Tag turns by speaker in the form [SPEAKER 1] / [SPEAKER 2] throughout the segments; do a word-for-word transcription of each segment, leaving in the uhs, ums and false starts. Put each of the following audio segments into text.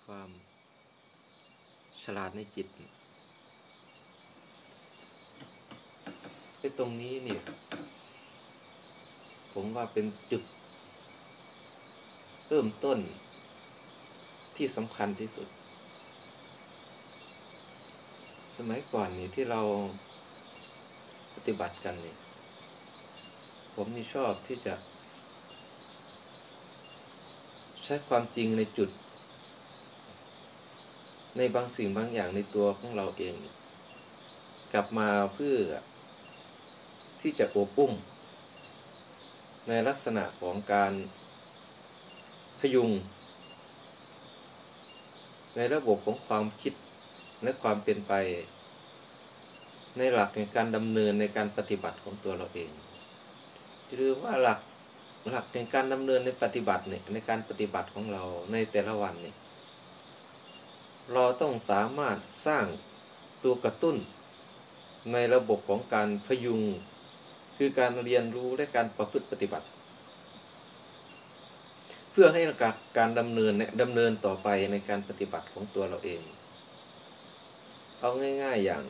[SPEAKER 1] ความฉลาดในจิตไอ้ตรงนี้เนี่ยผมว่าเป็นจุดเริ่มต้นที่สำคัญที่สุดสมัยก่อนนี่ที่เราปฏิบัติกันเนี่ยผมนี่ชอบที่จะใช้ความจริงในจุดในบางสิ่งบางอย่างในตัวของเราเองกลับมาเพื่อที่จะโอบอุ้มในลักษณะของการพยุงในระบบของความคิดและความเป็นไปในหลักในการดำเนินในการปฏิบัติของตัวเราเองหรือว่าหลักหลักในการดำเนินในปฏิบัติเนี่ยในการปฏิบัติของเราในแต่ละวันเนี่ยเราต้องสามารถสร้างตัวกระตุ้นในระบบของการพยุงคือการเรียนรู้และการประพฤติปฏิบัติเพื่อให้การดำเนินเนี่ยดำเนินต่อไปในการปฏิบัติของตัวเราเองเอาง่ายๆอย่าง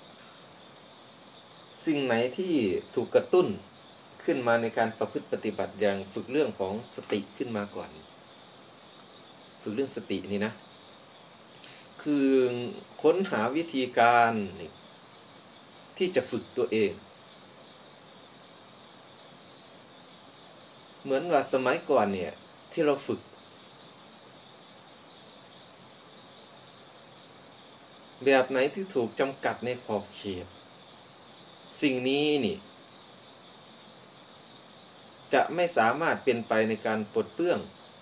[SPEAKER 1] สิ่งไหนที่ถูกกระตุ้นขึ้นมาในการประพฤติปฏิบัติอย่างฝึกเรื่องของสติขึ้นมาก่อนฝึกเรื่องสตินี่นะคือค้นหาวิธีการที่จะฝึกตัวเองเหมือนว่าสมัยก่อนเนี่ยที่เราฝึกแบบไหนที่ถูกจำกัดในขอบเขตสิ่งนี้นี่จะไม่สามารถเป็นไปในการปลดเปลื้อง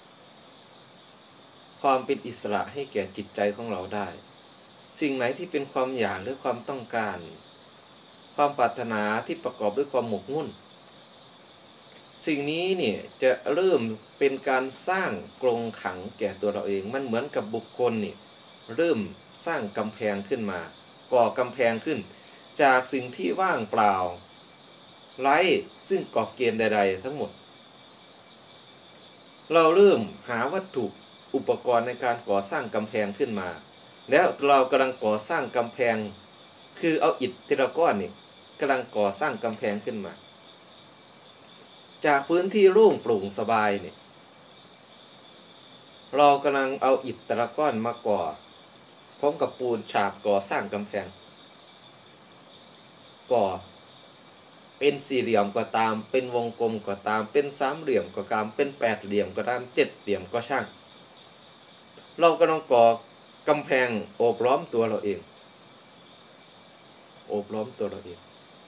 [SPEAKER 1] ความเป็นอิสระให้แก่จิตใจของเราได้สิ่งไหนที่เป็นความอยากหรือความต้องการความปรารถนาที่ประกอบด้วยความหมกมุ่นสิ่งนี้เนี่ยจะเริ่มเป็นการสร้างกรงขังแก่ตัวเราเองมันเหมือนกับบุคคลนี่เริ่มสร้างกำแพงขึ้นมาก่อกำแพงขึ้นจากสิ่งที่ว่างเปล่าไร้ซึ่งกอบเกณฑ์ใดๆทั้งหมดเราเริ่มหาวัตถุอุปกรณ์ในการก่อสร้างกำแพงขึ้นมาแล้วเรากำลังก่อสร้างกำแพงคือเอาอิฐทีละก้อนนี่กำลังก่อสร้างกำแพงขึ้นมาจากพื้นที่โล่งโปร่งสบายเนี่ยเรากำลังเอาอิฐแต่ละก้อนมาก่อพร้อมกับปูนฉาบก่อสร้างกำแพงก่อเป็นสี่เหลี่ยมก็ตามเป็นวงกลมก็ตามเป็นสามเหลี่ยมก็ตามเป็นแปดเหลี่ยมก็ตามเจ็ดเหลี่ยมก็ช่างเรากำลังก่อกำแพงโอบล้อมตัวเราเองโอบล้อมตัวเราเอง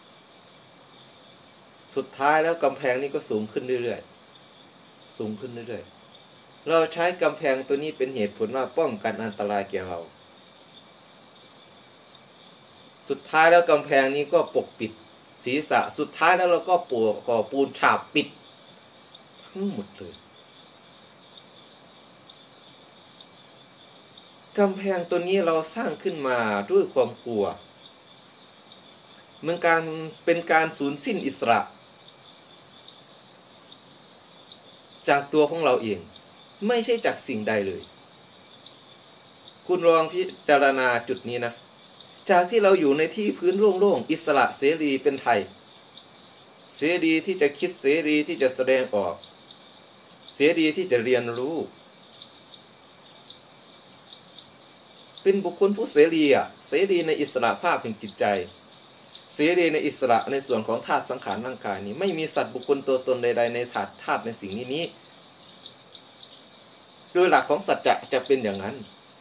[SPEAKER 1] สุดท้ายแล้วกำแพงนี้ก็สูงขึ้นเรื่อยๆสูงขึ้นเรื่อยๆเราใช้กำแพงตัวนี้เป็นเหตุผลว่าป้องกันอันตรายแก่เราสุดท้ายแล้วกำแพงนี้ก็ปกปิดศีรษะสุดท้ายแล้วเราก็ปูก่อปูนฉาบปิดทั้งหมดเลยกำแพงตัวนี้เราสร้างขึ้นมาด้วยความกลัวมันการเป็นการสูญสิ้นอิสระจากตัวของเราเองไม่ใช่จากสิ่งใดเลยคุณลองพิจารณาจุดนี้นะจากที่เราอยู่ในที่พื้นโล่งๆอิสระเสรีเป็นไทยเสรีที่จะคิดเสรีที่จะแสดงออกเสรีที่จะเรียนรู้เป็นบุคคลผู้เสรีอ่ะเสรีในอิสระภาพแห่งจิตใจเสรีในอิสระในส่วนของธาตุสังขารร่างกายนี้ไม่มีสัตว์บุคคลตัวตนใดๆในธาตุธาตุในสิ่งนี้นี้โดยหลักของสัจจะจะเป็นอย่างนั้น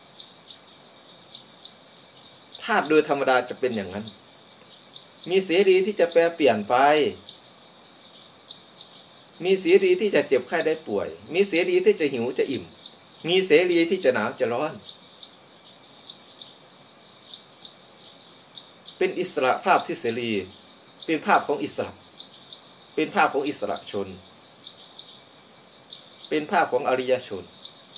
[SPEAKER 1] ธาตุโดยธรรมดาจะเป็นอย่างนั้นมีเสรีที่จะแปรเปลี่ยนไปมีเสรีที่จะเจ็บไข้ได้ป่วยมีเสรีที่จะหิวจะอิ่มมีเสรีที่จะหนาวจะร้อนเป็นอิสระภาพที่เสรีเป็นภาพของอิสระเป็นภาพของอิสระชนเป็นภาพของอริยชน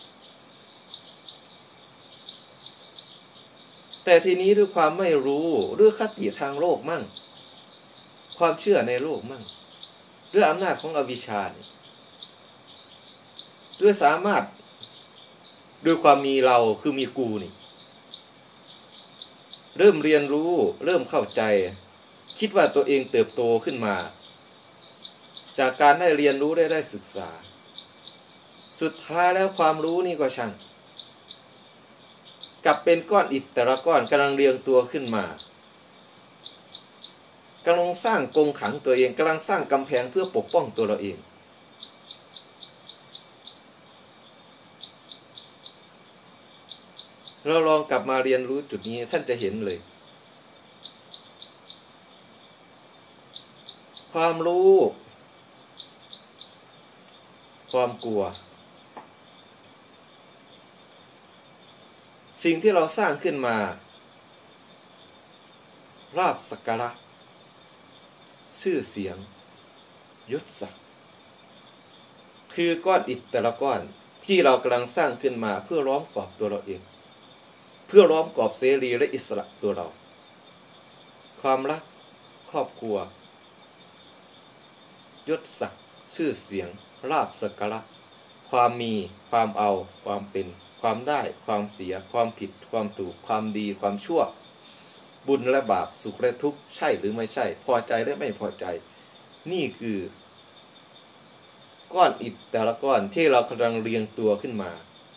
[SPEAKER 1] แต่ทีนี้ด้วยความไม่รู้หรือคติทางโลกมั่งความเชื่อในโลกมั่งด้วยอำนาจของอวิชชาด้วยสามารถด้วยความมีเราคือมีกูนี่เริ่มเรียนรู้เริ่มเข้าใจคิดว่าตัวเองเติบโตขึ้นมาจากการได้เรียนรู้ได้ได้ศึกษาสุดท้ายแล้วความรู้นี่ก็ช่างกลับเป็นก้อนอิฐแต่ละก้อนกำลังเรียงตัวขึ้นมากำลังสร้างกรงขังตัวเองกำลังสร้างกำแพงเพื่อปกป้องตัวเราเองเราลองกลับมาเรียนรู้จุดนี้ท่านจะเห็นเลยความรู้ความกลัวสิ่งที่เราสร้างขึ้นมาราบสักการะชื่อเสียงยศศักดิ์คือก้อนอิฐแต่ละก้อนที่เรากำลังสร้างขึ้นมาเพื่อล้อมกรอบตัวเราเองเพื่อล้อมกรอบเสรีและอิสระตัวเราความรักครอบครัวยศศักดิ์ชื่อเสียงราบสักการะความมีความเอาความเป็นความได้ความเสียความผิดความถูกความดีความชั่วบุญและบาปสุขและทุกข์ใช่หรือไม่ใช่พอใจและไม่พอใจนี่คือก้อนอิฐแต่ละก้อนที่เรากำลังเรียงตัวขึ้นมา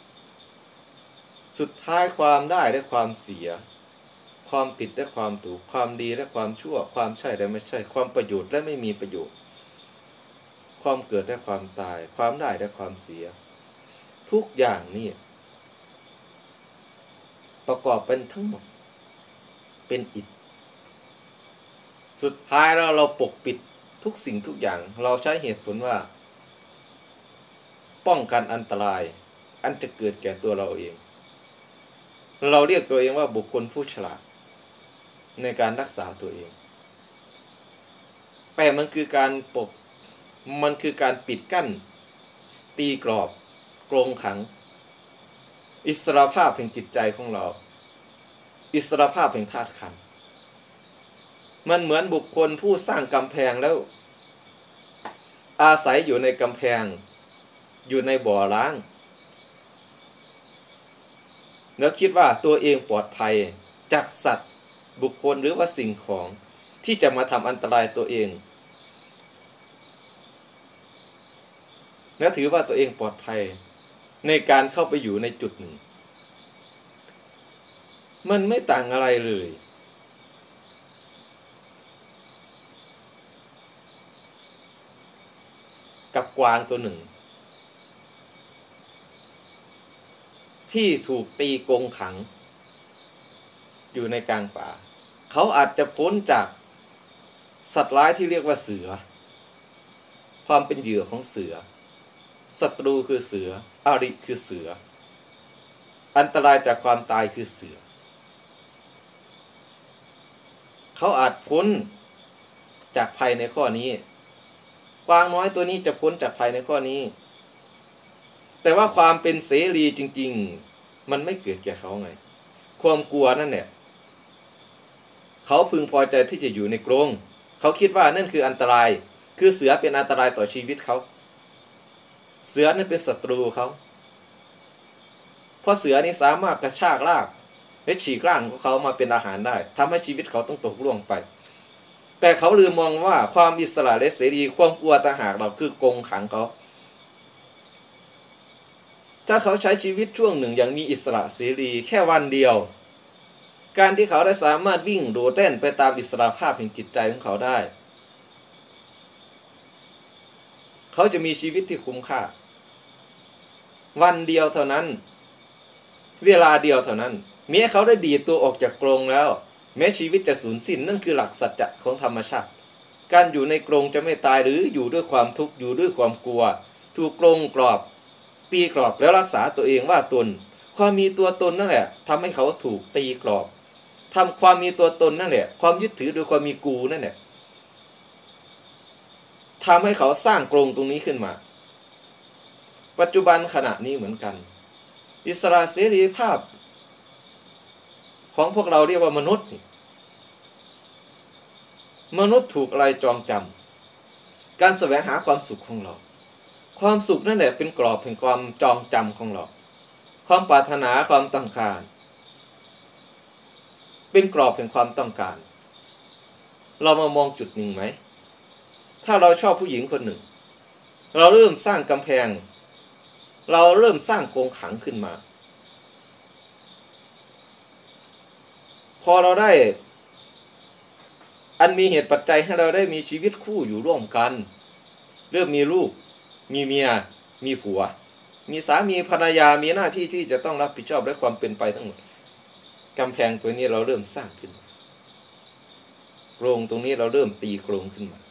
[SPEAKER 1] สุดท้ายความได้และความเสียความผิดและความถูกความดีและความชั่วความใช่และไม่ใช่ความประโยชน์และไม่มีประโยชน์ความเกิดและความตายความได้และความเสียทุกอย่างนี่ประกอบเป็นทั้งหมดเป็นอิฐสุดท้ายแล้วเราปกปิดทุกสิ่งทุกอย่างเราใช้เหตุผลว่าป้องกันอันตรายอันจะเกิดแก่ตัวเราเองเราเรียกตัวเองว่าบุคคลผู้ฉลาดในการรักษาตัวเองแต่มันคือการปกมันคือการปิดกั้นตีกรอบกรงขังอิสรภาพแห่งจิตใจของเราอิสรภาพแห่งธาตุขันธ์มันเหมือนบุคคลผู้สร้างกำแพงแล้วอาศัยอยู่ในกำแพงอยู่ในบ่อร้างแล้วคิดว่าตัวเองปลอดภัยจากสัตว์บุคคลหรือว่าสิ่งของที่จะมาทำอันตรายตัวเองแล้วถือว่าตัวเองปลอดภัยในการเข้าไปอยู่ในจุดหนึ่งมันไม่ต่างอะไรเลยกับกวางตัวหนึ่งที่ถูกตีกรงขังอยู่ในกลางป่าเขาอาจจะพ้นจากสัตว์ร้ายที่เรียกว่าเสือความเป็นเหยื่อของเสือศัตรูคือเสืออริคือเสืออันตรายจากความตายคือเสือเขาอาจพ้นจากภัยในข้อนี้กวางน้อยตัวนี้จะพ้นจากภัยในข้อนี้แต่ว่าความเป็นเสรีจริงๆมันไม่เกิดแก่เขาไงความกลัวนั่นเนี่ยเขาพึงพอใจที่จะอยู่ในกรงเขาคิดว่านั่นคืออันตรายคือเสือเป็นอันตรายต่อชีวิตเขาเสือนั้นเป็นศัตรูเขาเพราะเสือนี้สามารถกระชากลากและฉีกร่างของเขามาเป็นอาหารได้ทำให้ชีวิตเขาต้องตกล่วงไปแต่เขาลืมมองว่าความอิสระและเสรีความกลัวต่างหากเราคือกรงขังเขาถ้าเขาใช้ชีวิตช่วงหนึ่งอย่างมีอิสระเสรีแค่วันเดียวการที่เขาได้สามารถวิ่งโดดเต้นไปตามอิสระภาพแห่งจิตใจของเขาได้เขาจะมีชีวิตที่คุ้มค่าวันเดียวเท่านั้นเวลาเดียวเท่านั้นแม้เขาได้ดีดตัวออกจากกรงแล้วแม้ชีวิตจะสูญสิ้นนั่นคือหลักสัจจะของธรรมชาติการอยู่ในกรงจะไม่ตายหรืออยู่ด้วยความทุกข์อยู่ด้วยความกลัวถูกกรงกรอบตีกรอบแล้วรักษาตัวเองว่าตนความมีตัวตนนั่นแหละทำให้เขาถูกตีกรอบทำความมีตัวตนนั่นแหละความยึดถือโดยความมีกูนั่นแหละทำให้เขาสร้างกรงตรงนี้ขึ้นมาปัจจุบันขณะนี้เหมือนกันอิสระเสรีภาพของพวกเราเรียกว่ามนุษย์มนุษย์ถูกอะไรจองจำการแสวงหาความสุขของเราความสุขนั่นแหละเป็นกรอบแห่งความจองจำของเราความปรารถนาความต้องการเป็นกรอบแห่งความต้องการเรามามองจุดหนึ่งไหมถ้าเราชอบผู้หญิงคนหนึ่งเราเริ่มสร้างกำแพงเราเริ่มสร้างกรงขังขึ้นมาพอเราได้อันมีเหตุปัจจัยให้เราได้มีชีวิตคู่อยู่ร่วมกันเริ่มมีลูกมีเมียมีผัวมีสามีภรรยามีหน้าที่ที่จะต้องรับผิดชอบและความเป็นไปทั้งหมดกำแพงตัวนี้เราเริ่มสร้างขึ้นโครงตรงนี้เราเริ่มตีโครงขึ้นมา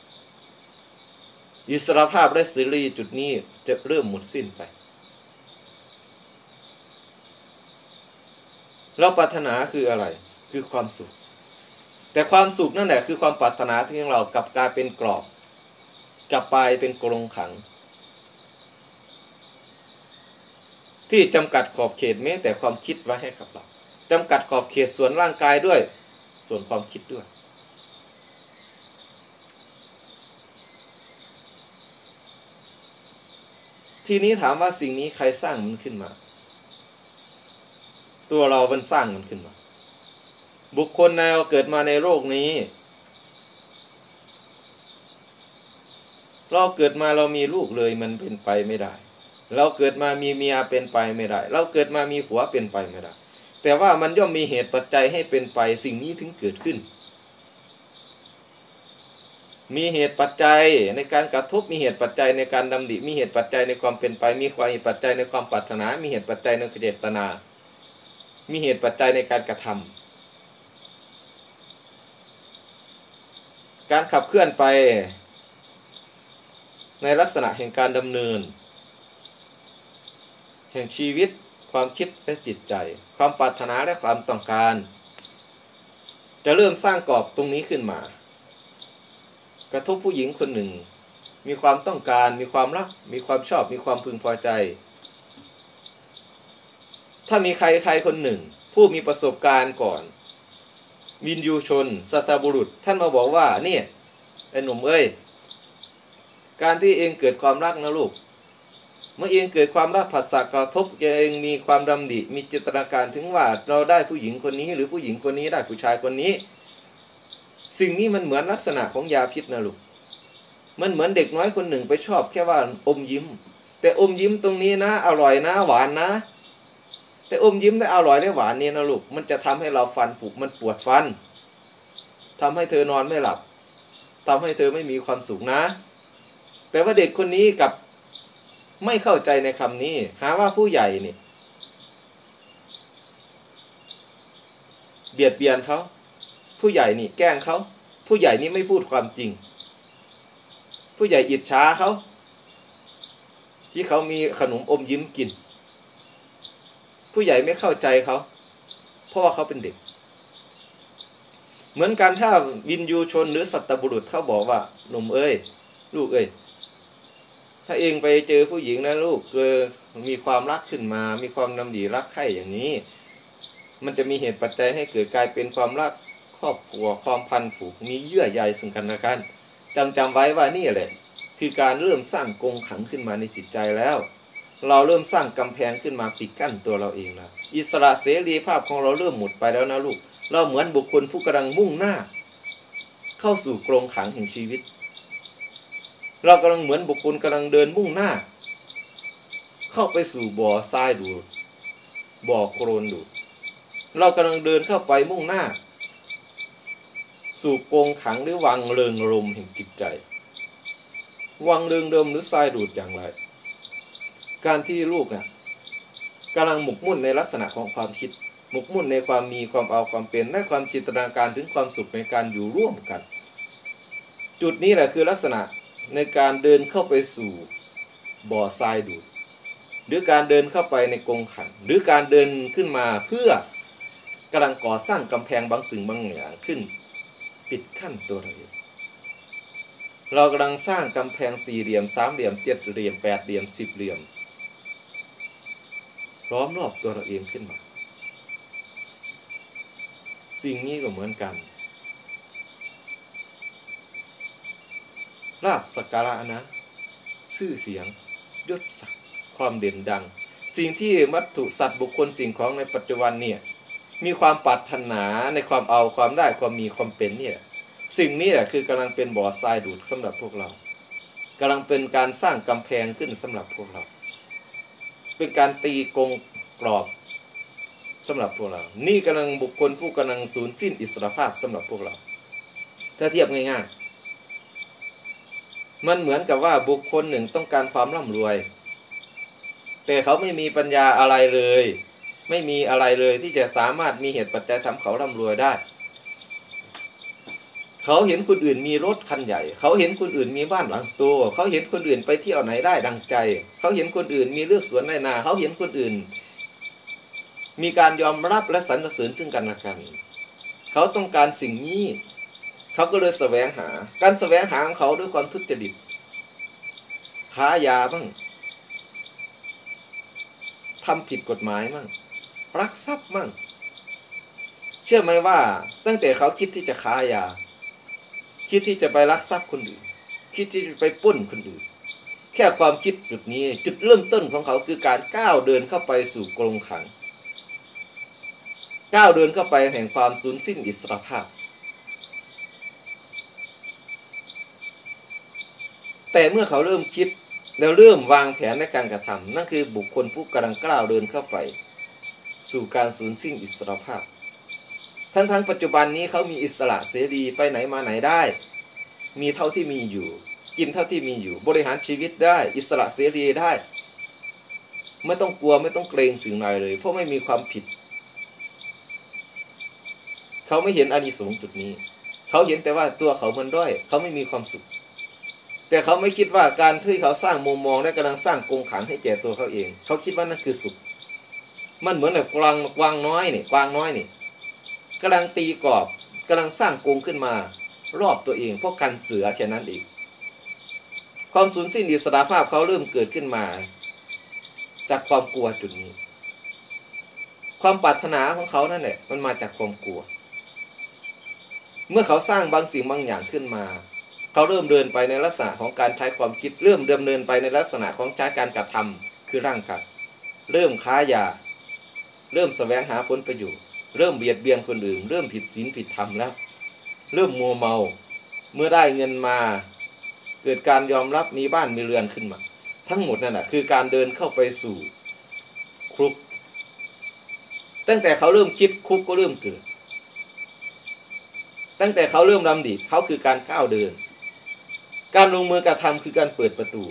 [SPEAKER 1] อิสรภาพและเสรีจุดนี้จะเริ่มหมดสิ้นไปเราปรารถนาคืออะไรคือความสุขแต่ความสุขนั่นแหละคือความปรารถนาที่ของเรากลับกลายเป็นกรอบกลับไปเป็นกรงขังที่จำกัดขอบเขตแม้แต่ความคิดไว้ให้กับเราจำกัดขอบเขตส่วนร่างกายด้วยส่วนความคิดด้วยทีนี้ถามว่าสิ่งนี้ใครสร้างมันขึ้นมาตัวเรามันสร้างมันขึ้นมาบุคคลเราเกิดมาในโลกนี้เราเกิดมาเรามีลูกเลยมันเป็นไปไม่ได้เราเกิดมามีเมียเป็นไปไม่ได้เราเกิดมามีผัวเป็นไปไม่ได้แต่ว่ามันย่อมมีเหตุปัจจัยให้เป็นไปสิ่งนี้ถึงเกิดขึ้นมีเหตุปัจจัยในการกระทบมีเหตุปัจจัยในการดำริมีเหตุปัจจัยในความเป็นไปมีความเหตุปัจจัยในความปรารถนามีเหตุปัจจัยในเจตนามีเหตุปัจจัยในการกระทำการขับเคลื่อนไปในลักษณะแห่งการดำเนินแห่งชีวิตความคิดและจิตใจความปรารถนาและความต้องการจะเริ่มสร้างกรอบตรงนี้ขึ้นมากระทบผู้หญิงคนหนึ่งมีความต้องการมีความรักมีความชอบมีความพึงพอใจถ้ามีใครใครคนหนึ่งผู้มีประสบการณ์ก่อนวินยูชนสัตบุรุษท่านมาบอกว่าเนี่ยไอ้หนุ่มเอ้ยการที่เองเกิดความรักนะลูกเมื่อเองเกิดความรักผัสสะกระทบเองมีความดำริมีจินตนาการถึงว่าเราได้ผู้หญิงคนนี้หรือผู้หญิงคนนี้ได้ผู้ชายคนนี้สิ่งนี้มันเหมือนลักษณะของยาพิษนะลูกมันเหมือนเด็กน้อยคนหนึ่งไปชอบแค่ว่าอมยิ้มแต่อมยิ้มตรงนี้นะอร่อยนะหวานนะแต่อมยิ้มได้อร่อยได้หวานนี่นะลูกมันจะทำให้เราฟันผุมันปวดฟันทำให้เธอนอนไม่หลับทำให้เธอไม่มีความสุขนะแต่ว่าเด็กคนนี้กับไม่เข้าใจในคำนี้หาว่าผู้ใหญ่นี่เบียดเบียนเขาผู้ใหญ่นี่แกล้งเขาผู้ใหญ่นี่ไม่พูดความจริงผู้ใหญ่อิจฉาเขาที่เขามีขนมอมยิ้มกินผู้ใหญ่ไม่เข้าใจเขาเพราะว่าเขาเป็นเด็กเหมือนกันถ้าวินยูชนหรือสัตบุรุษเขาบอกว่าหนุ่มเอ้ยลูกเอ้ยถ้าเองไปเจอผู้หญิงนะลูกเกิดมีความรักขึ้นมามีความดำริรักใคร่อย่างนี้มันจะมีเหตุปัจจัยให้เกิดกลายเป็นความรักครอบครัวความพันผูกมีเยื่อใยซึ่งกันและกันจำจำไว้ว่านี่แหละคือการเริ่มสร้างกรงขังขึ้นมาในจิตใจแล้วเราเริ่มสร้างกำแพงขึ้นมาปิดกั้นตัวเราเองแล้วอิสระเสรีภาพของเราเริ่มหมดไปแล้วนะลูกเราเหมือนบุคคลผู้กำลังมุ่งหน้าเข้าสู่กรงขังแห่งชีวิตเรากำลังเหมือนบุคคลกำลังเดินมุ่งหน้าเข้าไปสู่บ่อทรายดูดบ่อโคลนดูดเรากำลังเดินเข้าไปมุ่งหน้าสู่กรงขังหรือวังเริงรมย์แห่งจิตใจวังเริงรมย์หรือทรายดูดอย่างไรการที่ลูกเนี่ยกำลังหมกมุ่นในลักษณะของความคิดหมกมุ่นในความมีความเอาความเป็นและความจินตนาการถึงความสุขในการอยู่ร่วมกันจุดนี้แหละคือลักษณะในการเดินเข้าไปสู่บ่อทรายดูดหรือการเดินเข้าไปในกรงขังหรือการเดินขึ้นมาเพื่อกำลังก่อสร้างกำแพงบางสิ่งบางอย่างขึ้นปิดขั้นตัวเราเองเรากำลังสร้างกำแพงสี่เหลี่ยมสามเหลี่ยมเจ็ดเหลี่ยมแปดเหลี่ยมสิบเหลี่ยมล้อมรอบตัวเราเองขึ้นมาสิ่งนี้ก็เหมือนกันลาภสักการะนะชื่อเสียงยศศักดิ์ความเด่นดังสิ่งที่วัตถุสัตว์บุคคลสิ่งของในปัจจุบันเนี่ยมีความปรารถนาในความเอาความได้ความมีความเป็นเนี่ยสิ่งนี้แหละคือกำลังเป็นบ่อทรายดูดสำหรับพวกเรากำลังเป็นการสร้างกำแพงขึ้นสำหรับพวกเราเป็นการตีกรงกรอบสำหรับพวกเรานี่กำลังบุคคลผู้กำลังสูญสิ้นอิสรภาพสำหรับพวกเราถ้าเทียบง่ายๆมันเหมือนกับว่าบุคคลหนึ่งต้องการความร่ำรวยแต่เขาไม่มีปัญญาอะไรเลยไม่มีอะไรเลยที่จะสามารถมีเหตุปัจจัยทำเขาร่ำรวยได้เขาเห็นคนอื่นมีรถคันใหญ่เขาเห็นคนอื่นมีบ้านหลังโตเขาเห็นคนอื่นไปเที่ยวไหนได้ดังใจเขาเห็นคนอื่นมีเลือกสวนในนาเขาเห็นคนอื่นมีการยอมรับและสรรเสริญซึ่งกันและกันเขาต้องการสิ่งนี้เขาก็เลยแสวงหาการแสวงหาของเขาด้วยความทุจริตค้ายาบ้างทำผิดกฎหมายบ้างลักทรัพย์บ้างเชื่อไหมว่าตั้งแต่เขาคิดที่จะค้ายาคิดที่จะไปลักทรัพย์คนอื่นคิดที่จะไปปล้นคนอื่นแค่ความคิดจุดนี้จุดเริ่มต้นของเขาคือการก้าวเดินเข้าไปสู่กรงขังก้าวเดินเข้าไปแห่งความสูญสิ้นอิสรภาพแต่เมื่อเขาเริ่มคิดแล้วเริ่มวางแผนในการกระทำนั่นคือบุคคลผู้กำลังก้าวเดินเข้าไปสู่การสูญสิ้นอิสรภาพทั้งทั้งปัจจุบันนี้เขามีอิสระเสรีไปไหนมาไหนได้มีเท่าที่มีอยู่กินเท่าที่มีอยู่บริหารชีวิตได้อิสระเสรีได้ไม่ต้องกลัวไม่ต้องเกรงสิ่งใดเลยเพราะไม่มีความผิดเขาไม่เห็นอานิสงส์จุดนี้เขาเห็นแต่ว่าตัวเขามันด้อยเขาไม่มีความสุขแต่เขาไม่คิดว่าการที่เขาสร้างมุมมองและกำลังสร้างกรงขังให้แก่ตัวเขาเองเขาคิดว่านั่นคือสุขมันเหมือนกับกวางกวางน้อยนี่กวางน้อยนี่กำลังตีกรอบกำลังสร้างกรงขึ้นมารอบตัวเองเพราะกันเสือแค่นั้นเองความสูญสิ้นอิสรภาพเขาเริ่มเกิดขึ้นมาจากความกลัวจุดนี้ความปรารถนาของเขานั่นแหละมันมาจากความกลัวเมื่อเขาสร้างบางสิ่งบางอย่างขึ้นมาเขาเริ่มเดินไปในลักษณะของการใช้ความคิดเริ่มดำเนินไปในลักษณะของใช้การกระทำคือร่างกายเริ่มค้ายาเริ่มแสวงหาผลประโยชน์เริ่มเบียดเบียนคนอื่นเริ่มผิดศีลผิดธรรมแล้วเริ่มมัวเมาเมื่อได้เงินมาเกิดการยอมรับมีบ้านมีเรือนขึ้นมาทั้งหมดนั่นแหละคือการเดินเข้าไปสู่คุกตั้งแต่เขาเริ่มคิดคุกก็เริ่มเกิดตั้งแต่เขาเริ่มดำดิเขาคือการก้าวเดินการลงมือกระทำคือการเปิดประตู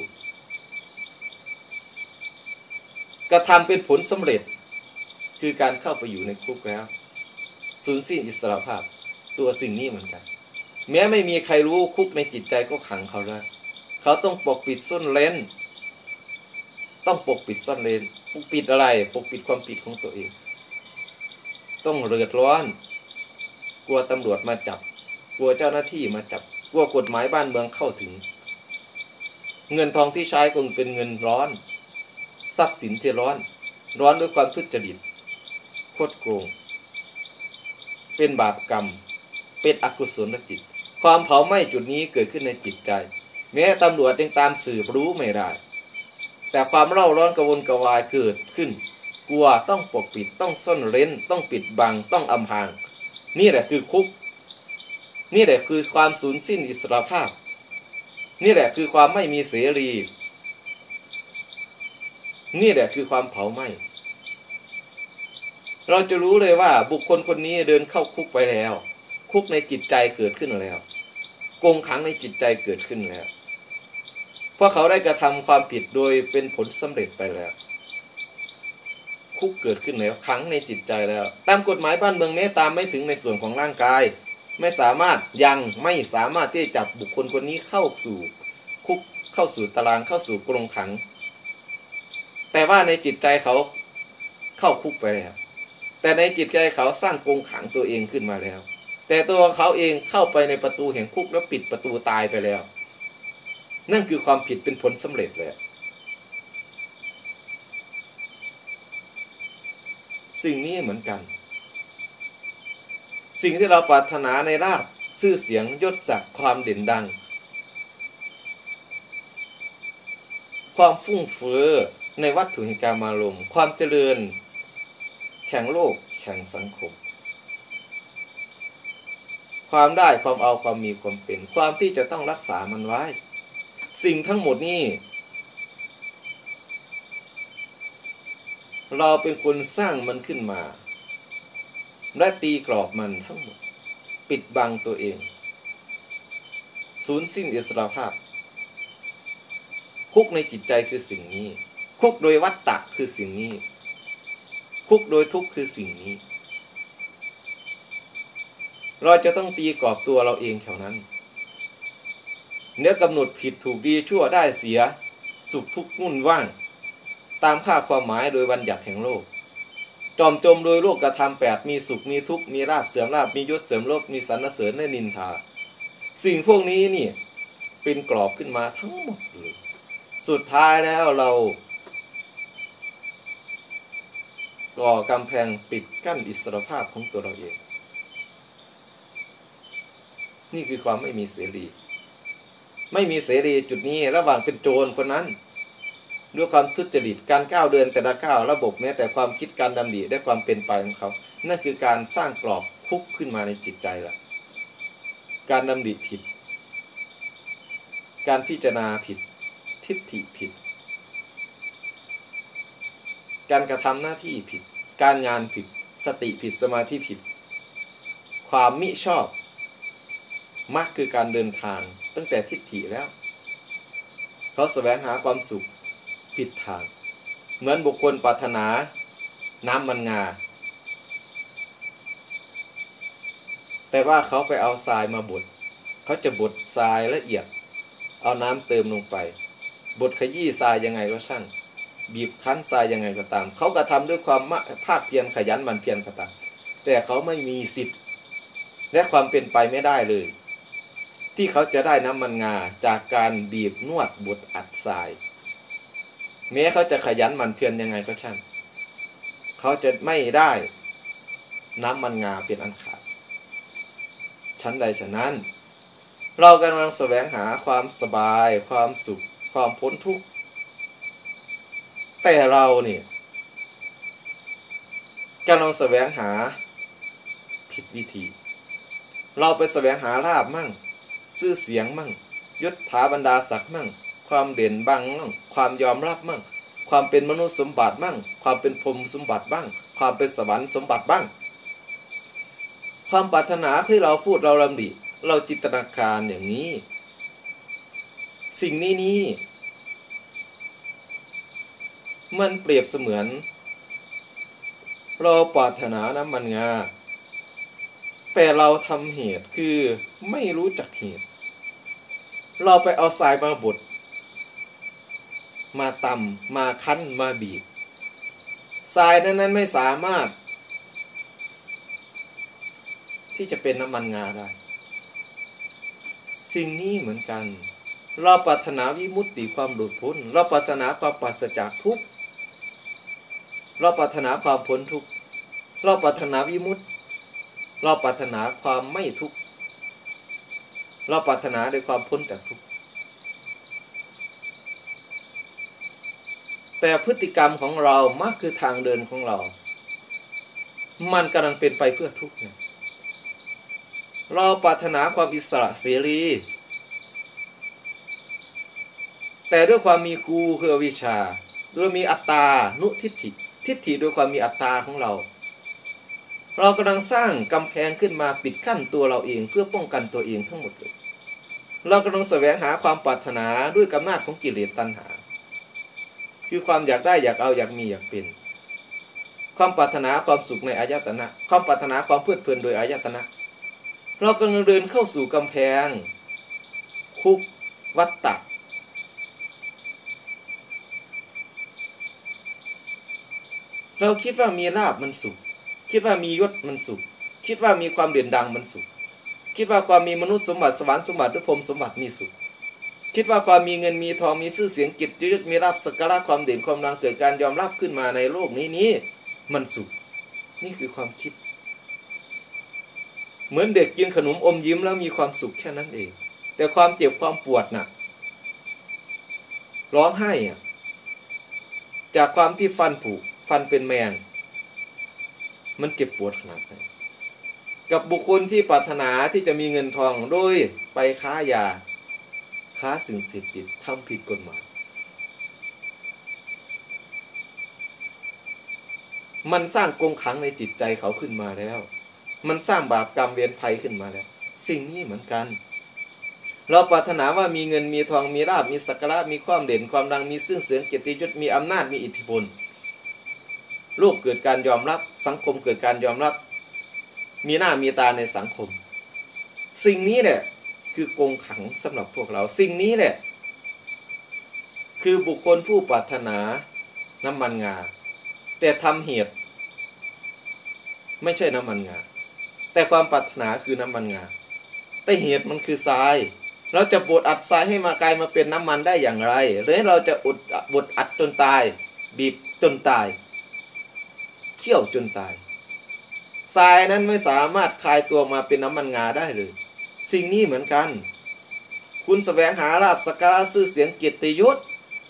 [SPEAKER 1] กระทำเป็นผลสำเร็จคือการเข้าไปอยู่ในคุกแล้วสูญสิ้นอิสรภาพตัวสิ่งนี้เหมือนกันแม้ไม่มีใครรู้คุกในจิตใจก็ขังเขาแล้วเขาต้องปกปิดซ่อนเร้นต้องปกปิดซ่อนเร้นปกปิดอะไรปกปิดความผิดของตัวเองต้องเดือดร้อนกลัวตำรวจมาจับกลัวเจ้าหน้าที่มาจับกลัวกฎหมายบ้านเมืองเข้าถึงเงินทองที่ใช้คงเป็นเงินร้อนทรัพย์สินที่ร้อนร้อนด้วยความทุจริตคดโกงเป็นบาปกรรมเป็นอกุศลจิตความเผาไหม้จุดนี้เกิดขึ้นในจิตใจแม้ตำรวจยังตามสืบรู้ไม่ได้แต่ความเร่าร้อนกระวนกระวายเกิดขึ้นกลัวต้องปกปิดต้องซ่อนเร้นต้องปิดบังต้องอำพรางนี่แหละคือคุกนี่แหละคือความสูญสิ้นอิสรภาพนี่แหละคือความไม่มีเสรีนี่แหละคือความเผาไหม้เราจะรู้เลยว่าบุคคลคนนี้เดินเข้าคุกไปแล้วคุกในจิตใจเกิดขึ้นแล้วกรงขังในจิตใจเกิดขึ้นแล้วเพราะเขาได้กระทำความผิดโดยเป็นผลสำเร็จไปแล้วคุกเกิดขึ้นแล้วขังในจิตใจแล้วตามกฎหมายบ้านเมืองแม้ตามไม่ถึงในส่วนของร่างกายไม่สามารถยังไม่สามารถที่จะจับบุคคลคนนี้เข้าสู่คุกเข้าสู่ตารางเข้าสู่กรงขังแต่ว่าในจิตใจเขาเข้าคุกไปแล้วแต่ในจิตใจเขาสร้างกรงขังตัวเองขึ้นมาแล้วแต่ตัวเขาเองเข้าไปในประตูแห่งคุกแล้วปิดประตูตายไปแล้วนั่นคือความผิดเป็นผลสำเร็จแล้วสิ่งนี้เหมือนกันสิ่งที่เราปรารถนาในลาภชื่อเสียงยศศักดิ์ความเด่นดังความฟุ่มเฟือยในวัตถุแห่งกามารมณ์ความเจริญแข่งโลกแข่งสังคมความได้ความเอาความมีความเป็นความที่จะต้องรักษามันไว้สิ่งทั้งหมดนี้เราเป็นคนสร้างมันขึ้นมาและตีกรอบมันทั้งหมดปิดบังตัวเองสูญสิ้นอิสรภาพคุกในจิตใจคือสิ่งนี้คุกโดยวัฏฏะคือสิ่งนี้คุกโดยทุกข์คือสิ่งนี้เราจะต้องตีกรอบตัวเราเองแถวนั้นเนื้อกำหนดผิดถูกดีชั่วได้เสียสุขทุกข์มุ่นว่างตามค่าความหมายโดยบัญญัติแห่งโลกจอมจมโดยโลกกระทำแปดมีสุขมีทุกข์มีลาภเสื่อมลาภมียศเสื่อมยศมีสรรเสริญและนินทาสิ่งพวกนี้นี่เป็นกรอบขึ้นมาทั้งหมดเลยสุดท้ายแล้วเราก่อกำแพงปิดกั้นอิสรภาพของตัวเราเองนี่คือความไม่มีเสรีไม่มีเสรีจุดนี้ระหว่างเป็นโจรคนนั้นด้วยความทุจริตการก้าวเดินแต่ละก้าวระบบแม้แต่ความคิดการดำริและความเป็นไปของเขานั่นคือการสร้างกรอบคุกขึ้นมาในจิตใจละการดำริผิดการพิจารณาผิดทิฏฐิผิดการกระทำหน้าที่ผิดการงานผิดสติผิดสมาธิผิดความมิชอบมักคือการเดินทางตั้งแต่ทิฏฐิแล้วเขาแสวงหาความสุขผิดทางเหมือนบุคคลปรารถนาน้ำมันงาแต่ว่าเขาไปเอาทรายมาบดเขาจะบดทรายละเอียดเอาน้ำเติมลงไปบดขยี้ทรายยังไงก็ช่างบีบคั้นทรายยังไงก็ตามเขากระทำด้วยความภาคเพียรขยันหมั่นเพียรก็ตามแต่เขาไม่มีสิทธิ์และความเป็นไปไม่ได้เลยที่เขาจะได้น้ำมันงาจากการบีบนวดบดอัดทรายแม้เขาจะขยันหมั่นเพียรยังไงก็ช่างเขาจะไม่ได้น้ำมันงาเป็นอันขาดชั้นใดฉะนั้นเรากำลังแสวงหาความสบายความสุขความพ้นทุกข์แต่เราเนี่ยกำลังแสวงหาผิดวิธีเราไปแสวงหาลาภมั่งชื่อเสียงมั่งยศถาบรรดาศักดิ์มั่งความเด่นบังมั่งความยอมรับมั่งความเป็นมนุษย์สมบัติมั่งความเป็นพรหมสมบัติบ้างความเป็นสวรรค์สมบัติบ้างความปรารถนาที่เราพูดเราลำดิเราจินตนาการอย่างนี้สิ่งนี้นี้มันเปรียบเสมือนเราปรารถนาน้ำมันงาแต่เราทำเหตุคือไม่รู้จักเหตุเราไปเอาทรายมาบดมาตำมาคั้นมาบีบทรายนั้นนั้นไม่สามารถที่จะเป็นน้ำมันงาได้สิ่งนี้เหมือนกันเราปรารถนาวิมุตติความหลุดพ้นเราปรารถนาความปราศจากทุกข์เราปรารถนาความพ้นทุกข์เราปรารถนาวิมุตติเราปรารถนาความไม่ทุกข์เราปรารถนาด้วยความพ้นจากทุกข์แต่พฤติกรรมของเรามักคือทางเดินของเรามันกำลังเป็นไปเพื่อทุกข์เนี่ยเราปรารถนาความอิสระเสรีแต่ด้วยความมีกูคืออวิชชาด้วยมีอัตตานุทิฏฐิทิฏฐิด้วยความมีอัตตาของเราเรากำลังสร้างกำแพงขึ้นมาปิดกั้นตัวเราเองเพื่อป้องกันตัวเองทั้งหมดเลยเรากำลังแสวงหาความปรารถนาด้วยอำนาจของกิเลสตัณหาคือความอยากได้อยากเอาอยากมีอยากเป็นความปรารถนาความสุขในอายตนะความปรารถนาความเพลิดเพลินโดยอายตนะเรากำลังเดินเข้าสู่กำแพงคุกวัฏฏะเราคิดว่ามีลาภมันสุขคิดว่ามียศมันสุขคิดว่ามีความเด่นดังมันสุขคิดว่าความมีมนุษย์สมบัติสวรรค์สมบัติหรือพรหมสมบัติมีสุขคิดว่าความมีเงินมีทองมีชื่อเสียงกิตติยศมีลาภสักการะความเด่นความดังเกิดการยอมรับขึ้นมาในโลกนี้นี้มันสุขนี่คือความคิดเหมือนเด็กกินขนมอมยิ้มแล้วมีความสุขแค่นั้นเองแต่ความเจ็บความปวดน่ะร้องไห้อ่ะจากความที่ฟันผุฟันเป็นแมงมันเจ็บปวดขนาดไหนกับบุคคลที่ปรารถนาที่จะมีเงินทองโดยไปค้ายาค้าสิ่งเสพติดทำผิดกฎหมายมันสร้างกรงขังในจิตใจเขาขึ้นมาแล้วมันสร้างบาปกรรมเวรภัยขึ้นมาแล้วสิ่งนี้เหมือนกันเราปรารถนาว่ามีเงินมีทองมีลาภมีสักการะมีความเด่นความดังมีชื่อเสียงเกียรติยศมีอำนาจมีอิทธิพลโลกเกิดการยอมรับสังคมเกิดการยอมรับมีหน้ามีตาในสังคมสิ่งนี้แหละคือกรงขังสำหรับพวกเราสิ่งนี้แหละคือบุคคลผู้ปรารถนาน้ำมันงาแต่ทำเหตุไม่ใช่น้ำมันงาแต่ความปรารถนาคือน้ำมันงาแต่เหตุมันคือทรายเราจะบดอัดทรายให้มากลายมาเป็นน้ำมันได้อย่างไรหรือเราจะอุดบดอัดจนตายบีบจนตายเคี่ยวจนตายทรายนั้นไม่สามารถคลายตัวมาเป็นน้ำมันงาได้เลยสิ่งนี้เหมือนกันคุณแสวงหาลาภสักการะชื่อเสียงเกียรติยศ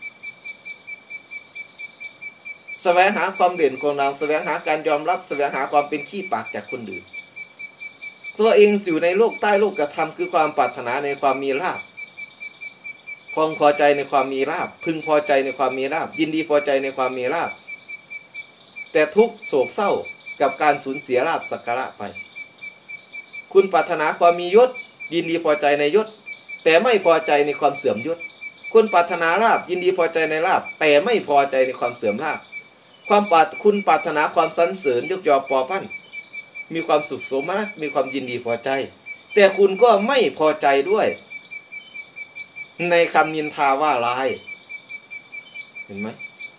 [SPEAKER 1] แสวงหาความเด่นความดังแสวงหาการยอมรับแสวงหาความเป็นขี้ปากจากคนอื่นตัวเองอยู่ในโลกใต้โลกกระทำคือความปรารถนาในความมีลาภพองพอใจในความมีลาภพึงพอใจในความมีลาภยินดีพอใจในความมีลาภแต่ทุกโศกเศร้ากับการสูญเสียลาภสักการะไปคุณปรารถนาความมียศยินดีพอใจในยศแต่ไม่พอใจในความเสื่อมยศคุณปรารถนาลาภยินดีพอใจในลาภแต่ไม่พอใจในความเสื่อมลาภความปรารถคุณปรารถนาความสรรเสริญยกยอปอปั้นมีความสุขสมนัสมีความยินดีพอใจแต่คุณก็ไม่พอใจด้วยในคำนินทาว่าร้ายเห็นไหม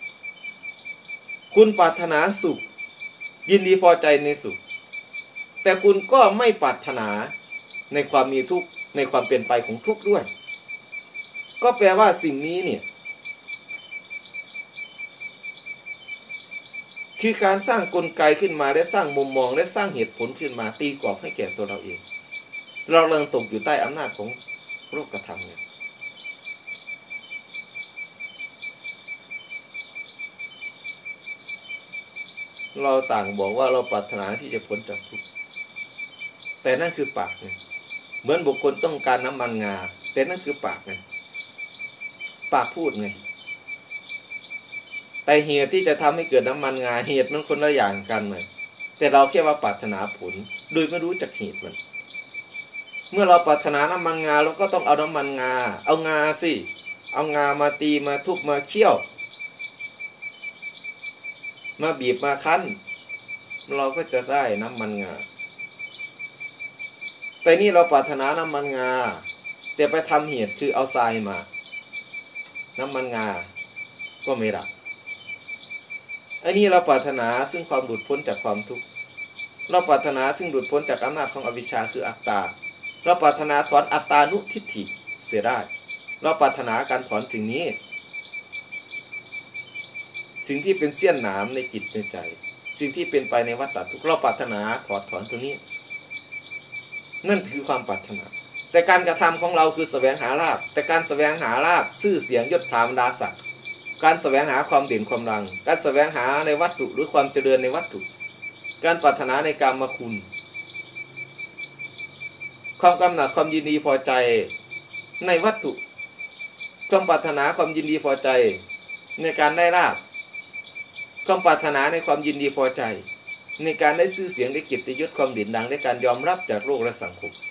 [SPEAKER 1] คุณปรารถนาสุขยินดีพอใจในสุขแต่คุณก็ไม่ปรารถนาในความมีทุกข์ในความเป็นไปของทุกข์ด้วยก็แปลว่าสิ่งนี้เนี่ยคือการสร้างกลไกขึ้นมาและสร้างมุมมองและสร้างเหตุผลขึ้นมาตีกรอบให้แก่ตัวเราเองเราเริ่มตกอยู่ใต้อำนาจของโลกธรรมเนี่ยเราต่างบอกว่าเราปรารถนาที่จะพ้นจากทุกข์แต่นั่นคือปากไงเหมือนบุคคลต้องการน้ำมันงาแต่นั่นคือปากไงปากพูดไงแต่เหตุที่จะทำให้เกิดน้ำมันงาเหตุมันคนละอย่างกันเลยแต่เราแค่ว่าปรารถนาผลโดยไม่รู้จักเหตุมันเมื่อเราปรารถนาน้ำมันงาเราก็ต้องเอาน้ำมันงาเอางาสิเอางามาตีมาทุบมาเคี่ยวมาบีบมาคั้นเราก็จะได้น้ำมันงาแต่นี่เราปรารถนาน้ำมันงาแต่ไปทำเหตุคือเอาทรายมาน้ำมันงาก็ไม่รับไอ้นี่เราปรารถนาซึ่งความหลุดพ้นจากความทุกข์เราปรารถนาซึ่งหลุดพ้นจากอำนาจของอวิชชาคืออัตตาเราปรารถนาถอนอัตตานุทิฏฐิเสียได้เราปรารถนาการถอนสิ่งนี้สิ่งที่เป็นเสี้ยนหนามในจิตในใจสิ่งที่เป็นไปในวัฏฏะทุกข์เราปรารถนาถอดถอนตัวนี้นั่นคือความปรารถนาแต่การกระทำของเราคือแสวงหาลาภแต่การแสวงหาลาภชื่อเสียงยศถาบรรดาศักดิ์การแสวงหาความเด่นความดังการแสวงหาในวัตถุหรือความเจริญในวัตถุการปรารถนาในกามคุณความกำหนัดความยินดีพอใจในวัตถุความปรารถนาความยินดีพอใจในการได้ลาภความปรารถนาในความยินดีพอใจในการได้ชื่อเสียงได้เกียรติยศความเด่นดังได้การยอมรับจากโลกและสังคม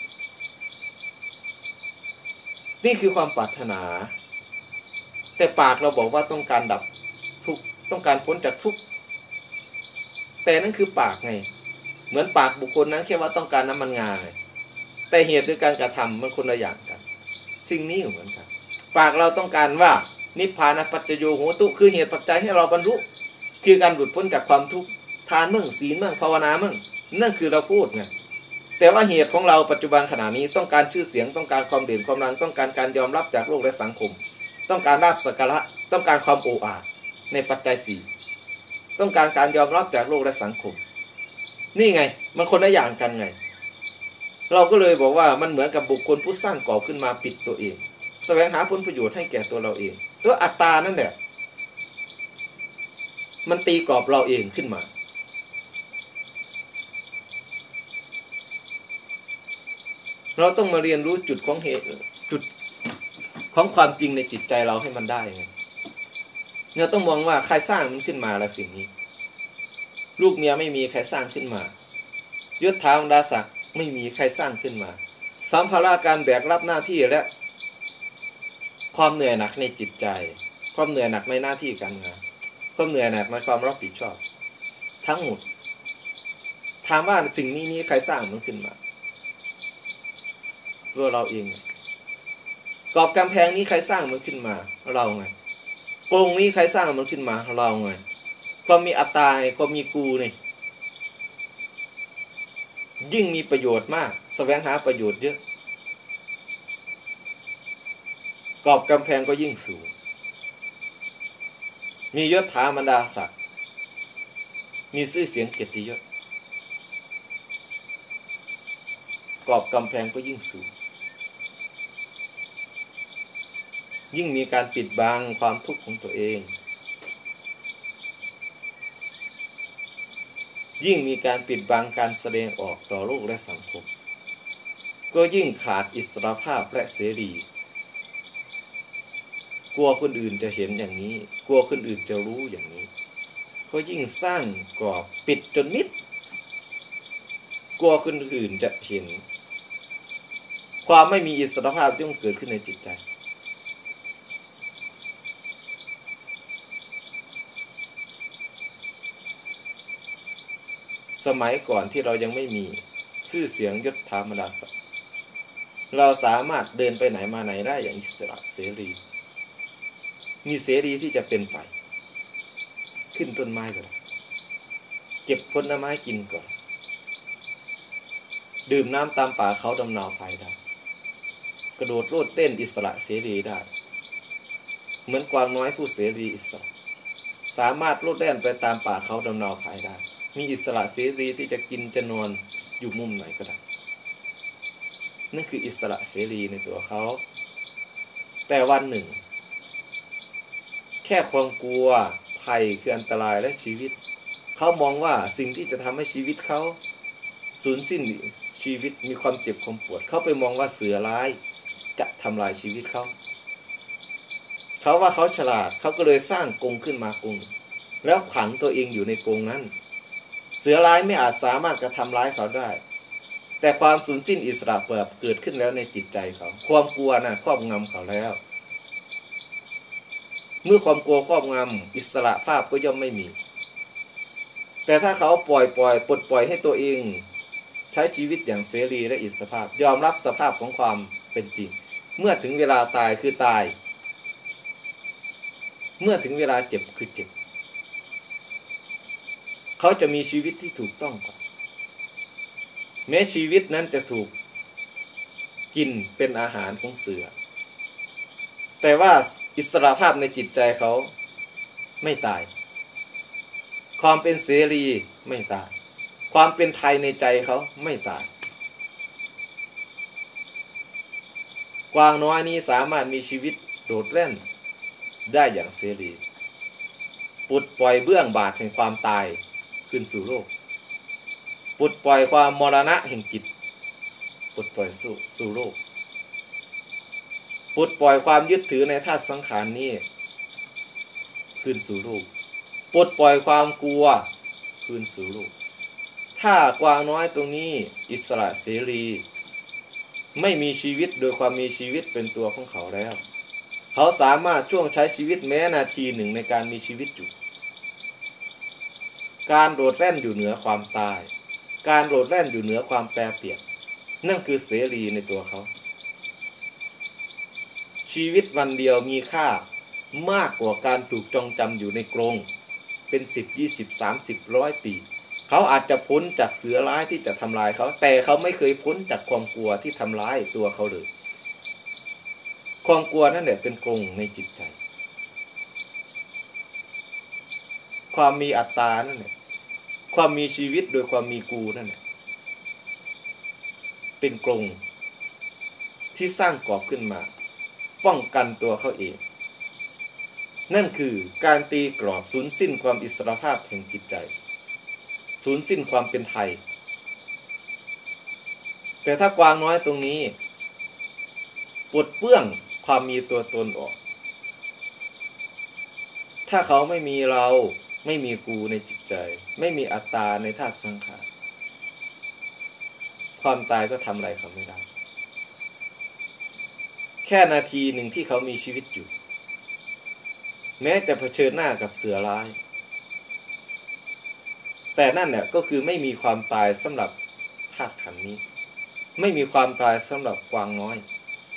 [SPEAKER 1] นี่คือความปรารถนาแต่ปากเราบอกว่าต้องการดับทุกข์ต้องการพ้นจากทุกข์แต่นั่นคือปากไงเหมือนปากบุคคลนั้นแค่ว่าต้องการน้ำมันงาแต่เหตุด้วยการกระทำมันคนละอย่างกันสิ่งนี้เหมือนกันปากเราต้องการว่านิพพานปัจจโยโหตุคือเหตุปัจจัยให้เราบรรลุคือการหลุดพ้นจากความทุกข์ทานมั่งศีลมั่งภาวนามั่งนั่นคือเราพูดไงแต่ว่าเหตุของเราปัจจุบันขณะนี้ต้องการชื่อเสียงต้องการความเด่นความดังต้องการการยอมรับจากโลกและสังคมต้องการลาภสักการะต้องการความโอ้อาในปัจจัยสี่ต้องการการยอมรับจากโลกและสังคมนี่ไงมันคนละอย่างกันไงเราก็เลยบอกว่ามันเหมือนกับบุคคลผู้สร้างกรอบขึ้นมาปิดตัวเองแสวงหาผลประโยชน์ให้แก่ตัวเราเองตัวอัตตานั่นแหละมันตีกรอบเราเองขึ้นมาเราต้องมาเรียนรู้จุดของเหตุจุดของความจริงในจิตใจเราให้มันได้ไงเราต้องมองว่าใครสร้างมันขึ้นมาละสิ่งนี้ลูกเมียไม่มีใครสร้างขึ้นมายศถาบรรดาศักดิ์ไม่มีใครสร้างขึ้นมาสัมภาระการแบกรับหน้าที่และความเหนื่อยหนักในจิตใจความเหนื่อยหนักในหน้าที่การงานความเหนื่อยหนักในความรับผิดชอบทั้งหมดถามว่าสิ่งนี้นี้ใครสร้างมันขึ้นมาตัวเราเองกรอบกำแพงนี้ใครสร้างมันขึ้นมาเราไงกรงนี้ใครสร้างมันขึ้นมาเราไงความมีอัตตาความมีกูนี่ยิ่งมีประโยชน์มากแสวงหาประโยชน์เยอะกรอบกำแพงก็ยิ่งสูงมียศถาบรรดาศักดิ์มีชื่อเสียงเกียรติยศกรอบกำแพงก็ยิ่งสูงยิ่งมีการปิดบังความทุกข์ของตัวเองยิ่งมีการปิดบังการแสดงออกต่อโลกและสังคมก็ยิ่งขาดอิสรภาพและเสรีกลัวคนอื่นจะเห็นอย่างนี้กลัวคนอื่นจะรู้อย่างนี้เขายิ่งสร้างกรอบปิดจนมิดกลัวคนอื่นจะเห็นความไม่มีอิสรภาพย่อมเกิดขึ้นในจิตใจสมัยก่อนที่เรายังไม่มีชื่อเสียงยศถาบรรดาศักดิ์เราสามารถเดินไปไหนมาไหนได้อย่างอิสระเสรีมีเสรีที่จะเป็นไปขึ้นต้นไม้ก็ได้เก็บผลไม้กินก่อนดื่มน้ำตามป่าเขาดำนาวไฟได้กระโดดโลดเต้นอิสระเสรีได้เหมือนกวางน้อยผู้เสรีอิสระสามารถโลดแล่นไปตามป่าเขาดำนาวไฟได้มีอิสระเสรีที่จะกินจะนอนอยู่มุมไหนก็ได้นั่นคืออิสระเสรีในตัวเขาแต่วันหนึ่งแค่ความกลัวภัยคืออันตรายและชีวิตเขามองว่าสิ่งที่จะทำให้ชีวิตเขาสูญสิ้นชีวิตมีความเจ็บความปวดเขาไปมองว่าเสือร้ายจะทำลายชีวิตเขาเขาว่าเขาฉลาดเขาก็เลยสร้างกรงขึ้นมากรงแล้วขังตัวเองอยู่ในกรงนั้นเสือร้ายไม่อาจสามารถกระทำร้ายเขาได้แต่ความสูญสิ้นอิสระเปิดเกิดขึ้นแล้วในจิตใจเขาความกลัวน่ะครอบงำเขาแล้วเมื่อความกลัวครอบงำอิสระภาพก็ย่อมไม่มีแต่ถ้าเขาปล่อยปล่อยปลดปล่อยให้ตัวเองใช้ชีวิตอย่างเสรีและอิสระภาพยอมรับสภาพของความเป็นจริงเมื่อถึงเวลาตายคือตายเมื่อถึงเวลาเจ็บคือเจ็บเขาจะมีชีวิตที่ถูกต้องกว่าแม้ชีวิตนั้นจะถูกกินเป็นอาหารของเสือแต่ว่าอิสระภาพในจิตใจเขาไม่ตายความเป็นเสรีไม่ตายความเป็นไทยในใจเขาไม่ตายกวางน้อยนี้สามารถมีชีวิตโดดเล่นได้อย่างเสรีปลดปล่อยเบื้องบาทแห่งความตายขึ้นสู่โลกปลดปล่อยความมรณะแห่งจิตปลดปล่อยสู่สู่โลกปลดปล่อยความยึดถือในธาตุสังขารนี้ขึ้นสู่โลกปลดปล่อยความกลัวขึ้นสู่โลกถ้ากวางน้อยตรงนี้อิสระเสรีไม่มีชีวิตโดยความมีชีวิตเป็นตัวของเขาแล้วเขาสามารถช่วงใช้ชีวิตแม้นาทีหนึ่งในการมีชีวิตอยู่การโดดแล่นอยู่เหนือความตายการโดดแล่นอยู่เหนือความแปรเปลี่ยนนั่นคือเสรีในตัวเขาชีวิตวันเดียวมีค่ามากกว่าการถูกจองจำอยู่ในกรงเป็นสิบยี่สิบสามสิบร้อยปีเขาอาจจะพ้นจากเสือร้ายที่จะทำลายเขาแต่เขาไม่เคยพ้นจากความกลัวที่ทำร้ายตัวเขาเลยความกลัวนั่นแหละเป็นกรงในจิตใจความมีอัตตานั่นแหละความมีชีวิตโดยความมีกูนั่นแหละเป็นกรงที่สร้างกรอบขึ้นมาป้องกันตัวเขาเองนั่นคือการตีกรอบสูญสิ้นความอิสรภาพแห่งจิตใจสูญสิ้นความเป็นไทยแต่ถ้ากวางน้อยตรงนี้ปลดเปลื้องความมีตัวตนออกถ้าเขาไม่มีเราไม่มีกูในจิตใจไม่มีอัตตาในธาตุสังขารความตายก็ทำอะไรเขาไม่ได้แค่นาทีหนึ่งที่เขามีชีวิตอยู่แม้จะเผชิญหน้ากับเสือร้ายแต่นั่นเนี่ยก็คือไม่มีความตายสำหรับธาตุขันธ์นี้ไม่มีความตายสำหรับกวางน้อย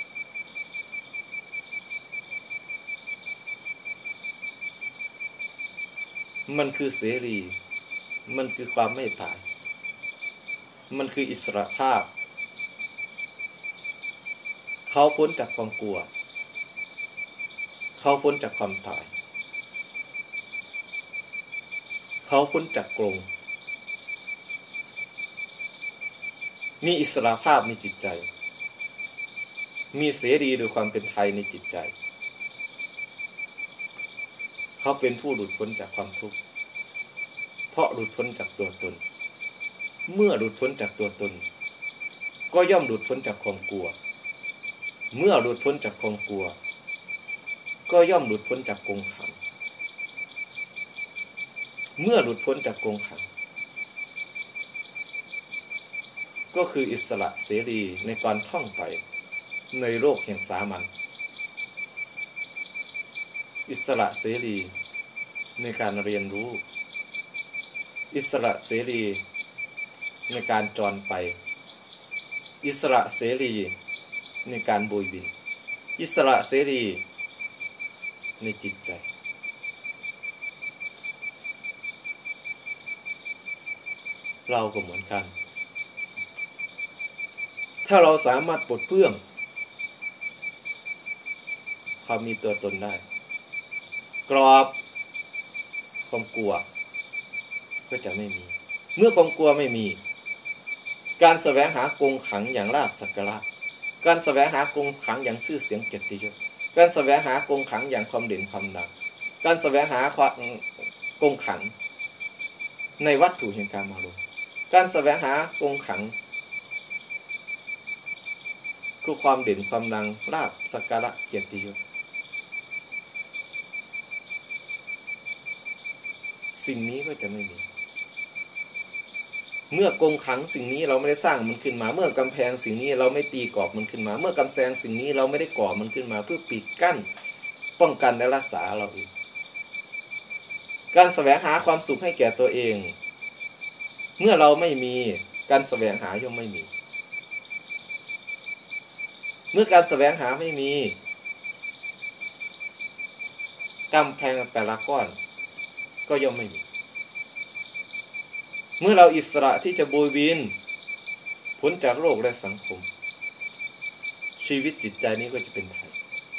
[SPEAKER 1] มันคือเสรีมันคือความไม่ตายมันคืออิสรภาพเขาพ้นจากความกลัวเขาพ้นจากความตายเขาพ้นจากกรงมีอิสรภาพในจิตใจมีเสรีโดยความเป็นไทยในจิตใจเขาเป็นผู้หลุดพ้นจากความทุกข์เพราะหลุดพ้นจากตัวตนเมื่อหลุดพ้นจากตัวตนก็ย่อมหลุดพ้นจากความกลัวเมื่อหลุดพ้นจากความกลัวก็ย่อมหลุดพ้นจากกรงขังเมื่อหลุดพ้นจากกรงขังก็คืออิสระเสรีในการท่องไปในโลกแห่งสามัญอิสระเสรีในการเรียนรู้อิสระเสรีในการจรไปอิสระเสรีในการโบยบินอิสระเสรีในจิตใจเราก็เหมือนกันถ้าเราสามารถปลดเปลื้องความมีตัวตนได้กรอบความกลัวก็จะไม่มีเมื่อความกลัวไม่มีการแสวงหากรงขังอย่างลาภสักการะการแสวงหากรงขังอย่างชื่อเสียงเกียรติยศการแสวงหากรงขังอย่างความเด่นความดังการแสวงหากรงขังในวัตถุแห่งกามารมณ์การแสวงหากรงขังคือความเด่นความดังลาภสักการะเกียรติยศสิ่งนี้ก็จะไม่มีเมื่อกรงขังสิ่งนี้เราไม่ได้สร้างมันขึ้นมาเมื่อกำแพงสิ่งนี้เราไม่ตีกรอบมันขึ้นมาเมื่อกำแพงสิ่งนี้เราไม่ได้ก่อมันขึ้นมาเพื่อปิดกั้นป้องกันและรักษาเราเองการแสวงหาความสุขให้แก่ตัวเองเมื่อเราไม่มีการแสวงหาย่อมไม่มีเมื่อการแสวงหาไม่มีกำแพงแต่ละก้อนก็ย่อมไม่มีเมื่อเราอิสระที่จะโบยบินพ้นจากโลกและสังคมชีวิตจิตใจนี้ก็จะเป็นไทย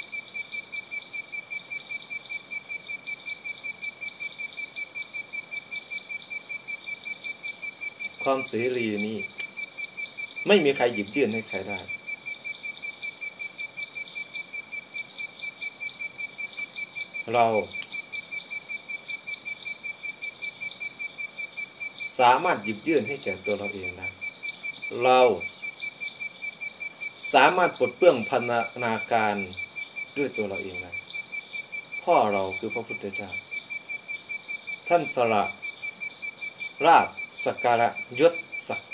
[SPEAKER 1] ความเสรีนี้ไม่มีใครหยิบยื่นให้ใครได้เราสามารถหยิบยื่นให้แก่ตัวเราเองได้เราสามารถปลดเปลื้องพันนาการด้วยตัวเราเองได้พ่อเราคือพระพุทธเจ้าท่านสละลาภสักการะยศศักดิ์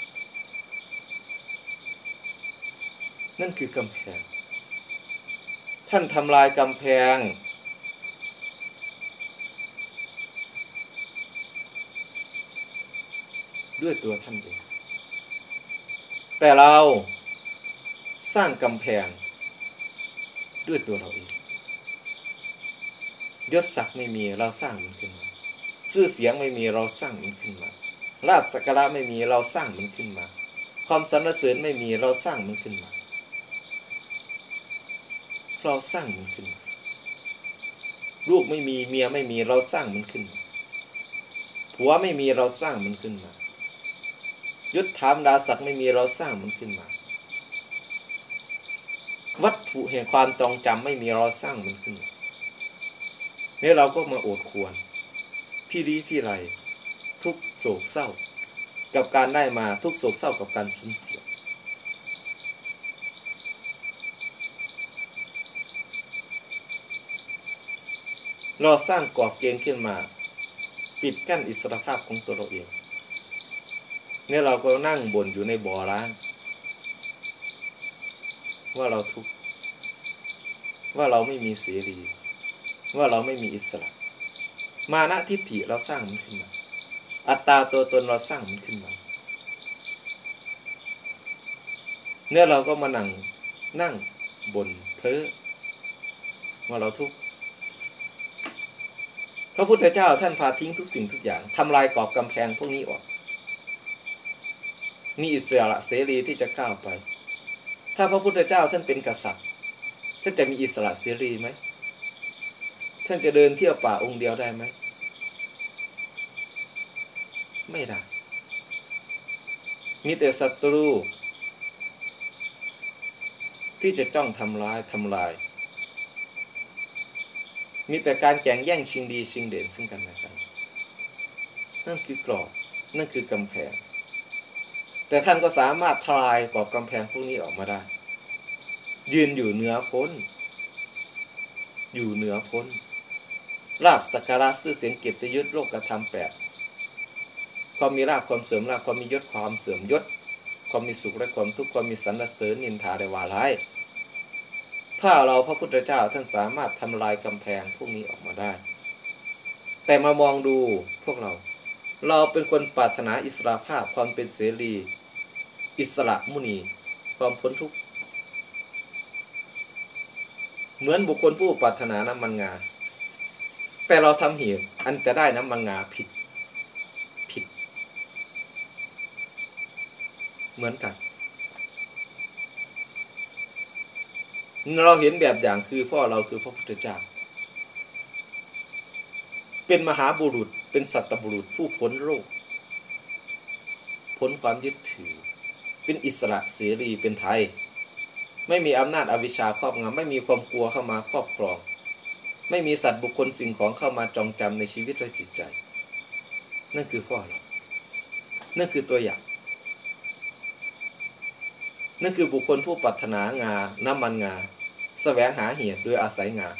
[SPEAKER 1] นั่นคือกำแพงท่านทำลายกำแพงด้วยตัวท่านเองแต่เราสร้างกำแพงด้วยตัวเราเองยศศักดิ์ไม่มีเราสร้างมันขึ้นมาชื่อเสียงไม่มีเราสร้างมันขึ้นมาลาภสักการะไม่มีเราสร้างมันขึ้นมาความสรรเสริญไม่มีเราสร้างมันขึ้นมาเราสร้างมันขึ้นมาลูกไม่มีเมียไม่มีเราสร้างมันขึ้นมาผัวไม่มีเราสร้างมันขึ้นมายศถาบรรดาศักดิ์ไม่มีเราสร้างมันขึ้นมาวัตถุแห่งความจองจำไม่มีเราสร้างมันขึ้นมาเนี่ยเราก็มาโอดครวญพี่ลี้พี่ไรทุกโศกเศร้ากับการได้มาทุกโศกเศร้ากับการสูญเสียเราสร้างกรอบเกณฑ์ขึ้นมาปิดกั้นอิสรภาพของตัวเราเองเนี่ยเราก็นั่งบ่นอยู่ในบ่อร้างว่าเราทุกข์ว่าเราไม่มีเสรีว่าเราไม่มีอิสระมานะทิฏฐิเราสร้างมันขึ้นมาอัตตาตัวตนเราสร้างมันขึ้นมาเนี่ยเราก็มานั่งนั่งบ่นเพ้อว่าเราทุกข์พระพุทธเจ้าท่านพาทิ้งทุกสิ่งทุกอย่างทำลายกรอบกำแพงพวกนี้ออกมีอิสระเสรีที่จะก้าวไปถ้าพระพุทธเจ้าท่านเป็นกษัตริย์ท่านจะมีอิสระเสรีไหมท่านจะเดินเที่ยวป่าองค์เดียวได้ไหมไม่ได้มีแต่ศัตรูที่จะจ้องทำร้ายทำลายมีแต่การแข่งแย่งชิงดีชิงเด่นซึ่งกันและกันนั่นคือกรอบนั่นคือกำแพงแต่ท่านก็สามารถทลายกรอบกำแพงพวกนี้ออกมาได้ยืนอยู่เหนือพ้นอยู่เหนือพ้นลาภสักการะชื่อเสียงเกียรติยศโลกธรรมแปดความมีลาภความเสื่อมลาภความมียศความเสื่อมยศความมีสุขและความทุกข์ความมีสรรเสริญนินทาได้ว่าร้ายถ้าเราพระพุทธเจ้าท่านสามารถทำลายกำแพงพวกนี้ออกมาได้แต่มามองดูพวกเราเราเป็นคนปรารถนาอิสรภาพความเป็นเสรีอิสระมุนีความพ้นทุกข์เหมือนบุคคลผู้ปรารถนาน้ำมันงาแต่เราทำเหตุอันจะได้น้ำมันงาผิดผิดเหมือนกันเราเห็นแบบอย่างคือพ่อเราคือพระพุทธเจ้าเป็นมหาบุรุษเป็นสัตบุรุษผู้พ้นโรคพ้นความยึดถือเป็นอิสระเสรีเป็นไทยไม่มีอำนาจอวิชชาครอบงำไม่มีความกลัวเข้ามาครอบครองไม่มีสัตว์บุคคลสิ่งของเข้ามาจองจำในชีวิตและจิตใจนั่นคือพ่อเรานั่นคือตัวอย่างนั่นคือบุคคลผู้ปรารถนางาน้ำมันงาแสวงหาเหตุโดยอาศัยงา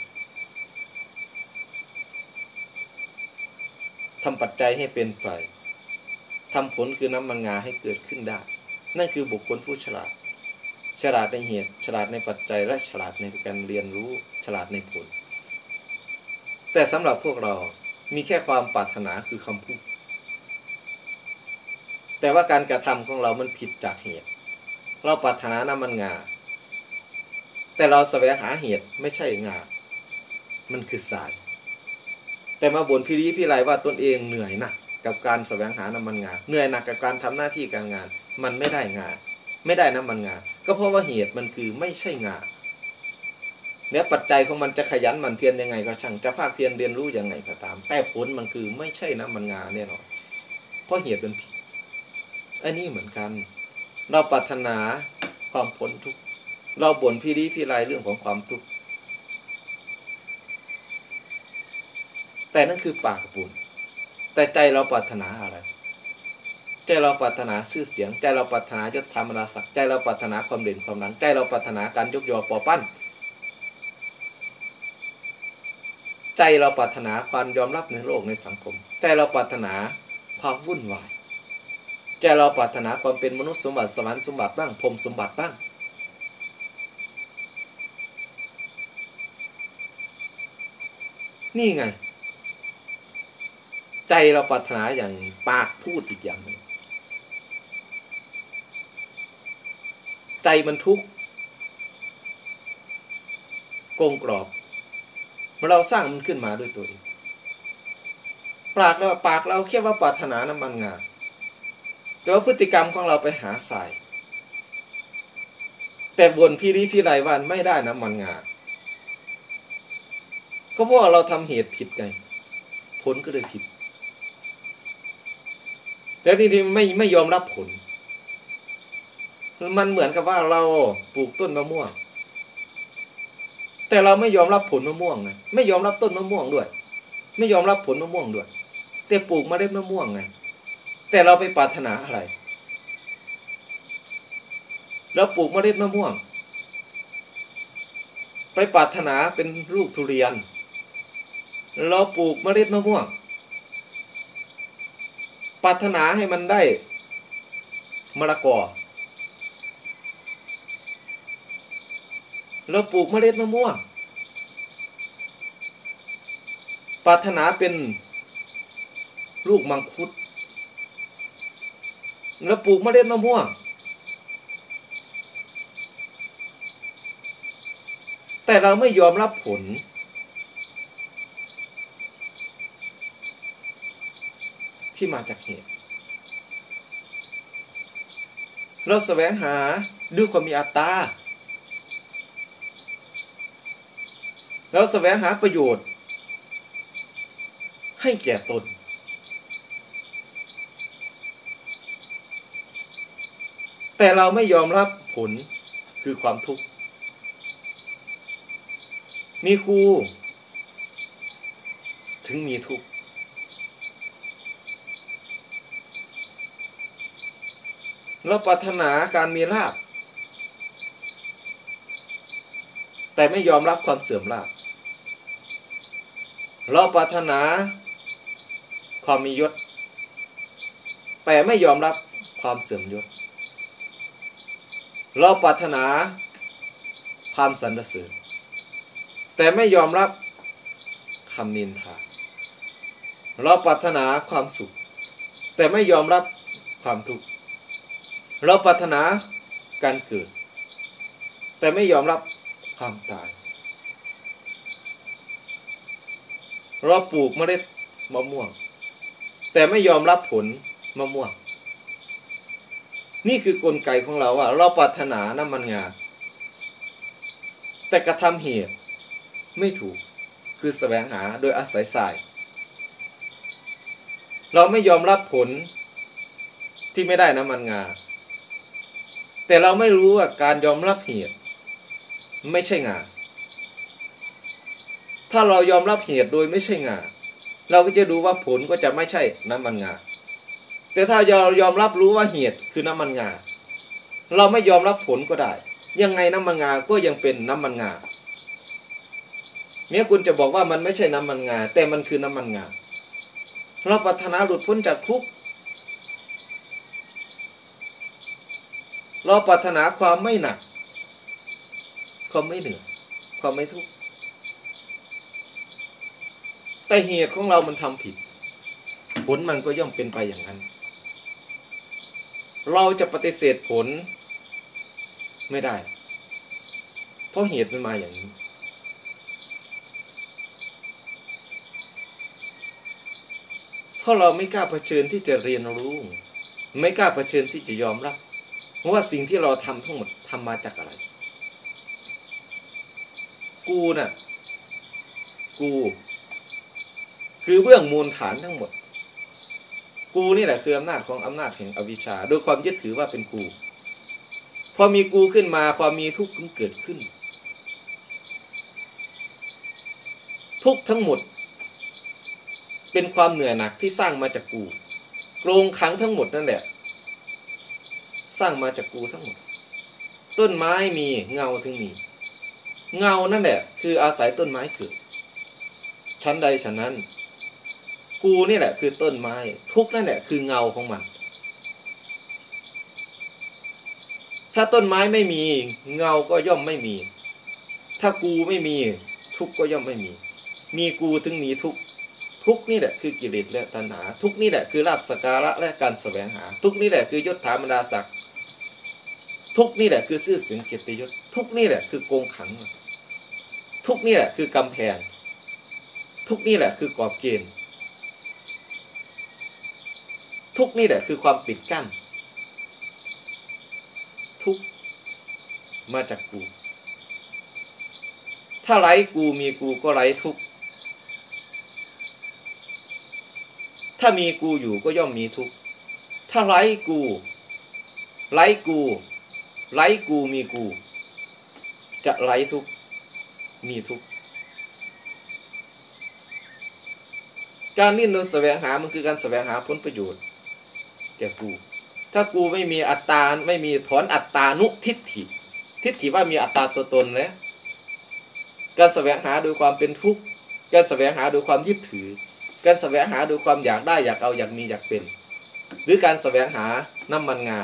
[SPEAKER 1] ทำปัจจัยให้เป็นไปทำผลคือน้ำมันงาให้เกิดขึ้นได้นั่นคือบุคคลผู้ฉลาดฉลาดในเหตุฉลาดในปัจจัยและฉลาดในการเรียนรู้ฉลาดในผลแต่สำหรับพวกเรามีแค่ความปรารถนาคือคำพูดแต่ว่าการกระทำของเรามันผิดจากเหตุเราปรารถนาน้ำมันงาแต่เราแสวงหาเหตุไม่ใช่งามันคือทรายแต่มาบ่นพี่ลี้พี่ไรว่าตนเองเหนื่อยหนักกับการแสวงหาน้ำมันงาเหนื่อยหนักกับการทำหน้าที่การงานมันไม่ได้งาไม่ได้น้ำมันงาก็เพราะว่าเหตุมันคือไม่ใช่งาเนี่ยปัจจัยของมันจะขยันมันเพียรยังไงก็ช่างจะภาคเพียรเรียนรู้ยังไงก็ตามแต่ผลมันคือไม่ใช่น้ำมันงาแน่นอนเพราะเหตุเป็นผิดอันนี้เหมือนกันเราปรารถนาความพ้นทุกข์เราบ่นพี่ลี้พี่ไรเรื่องของความทุกข์แต่นั่นคือปากบ่นแต่ใจเราปรารถนาอะไรใจเราปรารถนาชื่อเสียงใจเราปรารถนายศธรรมราศักดิ์ใจเราปรารถนาความเด่นความดังใจเราปรารถนาการยกยอปอปั้นใจเราปรารถนาความยอมรับในโลกในสังคมใจเราปรารถนาความวุ่นวายใจเราปรารถนาความเป็นมนุษย์สมบัติสวรรค์สมบัติบ้างพรหมสมบัติบ้างนี่ไงใจเราปรารถนาอย่างปากพูดอีกอย่างหนึ่งใจมันทุกข์โกงกรอบเราสร้างมันขึ้นมาด้วยตัวเองปากเราปากเราแค่ว่าปรารถนาน้ำมันงาแต่ว่าพฤติกรรมของเราไปหาทรายแต่บ่นพี่ลี้พี่ไรว่าไม่ได้น้ำมันงาก็เพราะเราทำเหตุผิดไงผลก็เลยผิดแต่ทีนี้ไม่ไม่ยอมรับผลมันเหมือนกับว่าเราปลูกต้นมะม่วงแต่เราไม่ยอมรับผลมะม่วงนะไม่ยอมรับต้นมะม่วงด้วยไม่ยอมรับผลมะม่วงด้วยแต่ปลูกเมล็ดมะม่วงไงแต่เราไปปรารถนาอะไรเราปลูกเมล็ดมะม่วงไปปรารถนาเป็นลูกทุเรียนเราปลูกเมล็ดมะม่วงปรารถนาให้มันได้มะละกอเราปลูกเมล็ดมะม่วงปรารถนาเป็นลูกมังคุดเราปลูกเมล็ดมะม่วงแต่เราไม่ยอมรับผลที่มาจากเหตุเราแสวงหาด้วยความมีอัตตาเราแสวงหาประโยชน์ให้แก่ตนแต่เราไม่ยอมรับผลคือความทุกข์มีครูถึงมีทุกข์เราปรารถนาการมีลาภแต่ไม่ยอมรับความเสื่อมลาภเราปรารถนาความมียศแต่ไม่ยอมรับความเสื่อมยศเราปรารถนาความสรรเสริญแต่ไม่ยอมรับคำนินทาเราปรารถนาความสุขแต่ไม่ยอมรับความทุกข์เราปรารถนาการเกิดแต่ไม่ยอมรับความตายเราปลูกเมล็ดมะม่วงแต่ไม่ยอมรับผลมะม่วงนี่คือกลไกของเราว่าเราปรารถนาน้ำมันงาแต่กระทำเหตุไม่ถูกคือแสวงหาโดยอาศัยสายเราไม่ยอมรับผลที่ไม่ได้น้ำมันงาแต่เราไม่รู้ว่าการยอมรับเหตุไม่ใช่งาถ้าเรายอมรับเหตุโดยไม่ใช่งาเราก็จะดูว่าผลก็จะไม่ใช่น้ำมันงาแต่ถ้าเรายอมรับรู้ว่าเหตุคือน้ำมันงาเราไม่ยอมรับผลก็ได้ยังไงน้ำมันงาก็ยังเป็นน้ำมันงาแม้คุณจะบอกว่ามันไม่ใช่น้ำมันงาแต่มันคือน้ำมันงาเราปรารถนาหลุดพ้นจากทุกข์เราปรารถนาความไม่หนักความไม่เหนื่อยความไม่ทุกข์แต่เหตุของเรามันทำผิดผลมันก็ย่อมเป็นไปอย่างนั้นเราจะปฏิเสธผลไม่ได้เพราะเหตุมันมาอย่างนี้เพราะเราไม่กล้าเผชิญที่จะเรียนรู้ไม่กล้าเผชิญที่จะยอมรับว่าสิ่งที่เราทำทั้งหมดทำมาจากอะไรกูน่ะกูคือเบื้องมูลฐานทั้งหมดกูนี่แหละคืออำนาจของอำนาจแห่งอวิชชาโดยความยึดถือว่าเป็นกูพอมีกูขึ้นมาความมีทุกข์ก็เกิดขึ้นทุกข์ทั้งหมดเป็นความเหนื่อยหนักที่สร้างมาจากกูกรงขังทั้งหมดนั่นแหละสร้างมาจากกูทั้งหมดต้นไม้มีเงาถึงมีเงานั่นแหละคืออาศัยต้นไม้เกิดชั้นใดชั้นนั้นกูนี่แหละคือต้นไม้ทุกนั่นแหละคือเงาของมันถ้าต้นไม้ไม่มีเงาก็ย่อมไม่มีถ้ากูไม่มีทุกก็ย่อมไม่มีมีกูถึงมีทุกทุกนี่แหละคือกิเลสและตัณหาทุกนี่แหละคือลาภสักการะและการแสวงหาทุกนี่แหละคือยศถาบรรดาศักดิ์ทุกนี่แหละคือชื่อเสียงเกียรติยศทุกนี่แหละคือกรงขังทุกนี่แหละคือกำแพงทุกนี่แหละคือกรอบเกณฑ์ทุกนี่แหละคือความปิดกั้นทุกมาจากกูถ้าไร้กูมีกูก็ไร้ทุกถ้ามีกูอยู่ก็ย่อมมีทุกถ้าไร้กูไร้กูไร้กูมีกูจะไร้ทุกมีทุกการดิ้นรนแสวงหามันคือการแสวงหาผลประโยชน์แก่กูถ้ากูไม่มีอัตตาไม่มีถอนอัตตานุทิฏฐิทิฏฐิว่ามีอัตตาตัวตนแล้วการแสวงหาโดยความเป็นทุกข์การแสวงหาโดยความยึดถือการแสวงหาโดยความอยากได้อยากเอาอยากมีอยากเป็นหรือการแสวงหาน้ำมันงา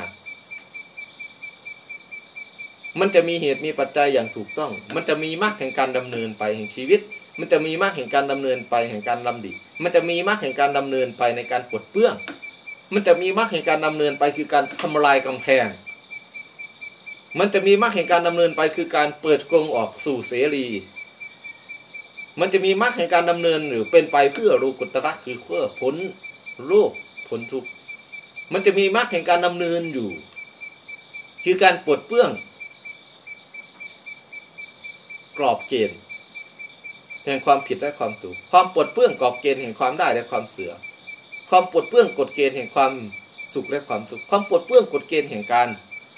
[SPEAKER 1] มันจะมีเหตุมีปัจจัยอย่างถูกต้องมันจะมีมรรคแห่งการดำเนินไปแห่งชีวิตมันจะมีมรรคแห่งการดำเนินไปแห่งการลำดิมันจะมีมรรคแห่งการดำเนินไปในการปลดเปลื้องมันจะมีมรรคแห่งการดำเนินไปคือการทำลายกำแพงมันจะมีมรรคแห่งการดำเนินไปคือการเปิดกรงออกสู่เสรีมันจะมีมรรคแห่งการดำเนินหรือเป็นไปเพื่อโลกุตระคือเพื่อพ้นโลกพ้นทุกข์มันจะมีมรรคแห่งการดำเนินอยู่คือการปลดเปลื้องกรอบเกณฑ์แห่งความผิดและความถูกความปลดเปลื้องกรอบเกณฑ์แห่งความได้และความเสื่อมความปลดเปลื้องกฎเกณฑ์แห่งความสุขและความทุกข์ความปลดเปลื้องกฎเกณฑ์แห่งการ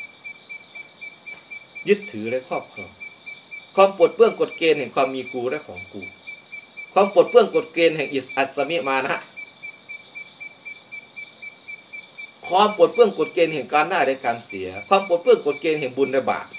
[SPEAKER 1] ยึดถือและครอบครองความปลดเปลื้องกฎเกณฑ์แห่งความมีกูและของกูความปลดเปลื้องกฎเกณฑ์แห่งอิสอัสมิมานะความปลดเปลื้องกฎเกณฑ์แห่งการได้และการเสียความปลดเปลื้องกฎเกณฑ์แห่งบุญและบาป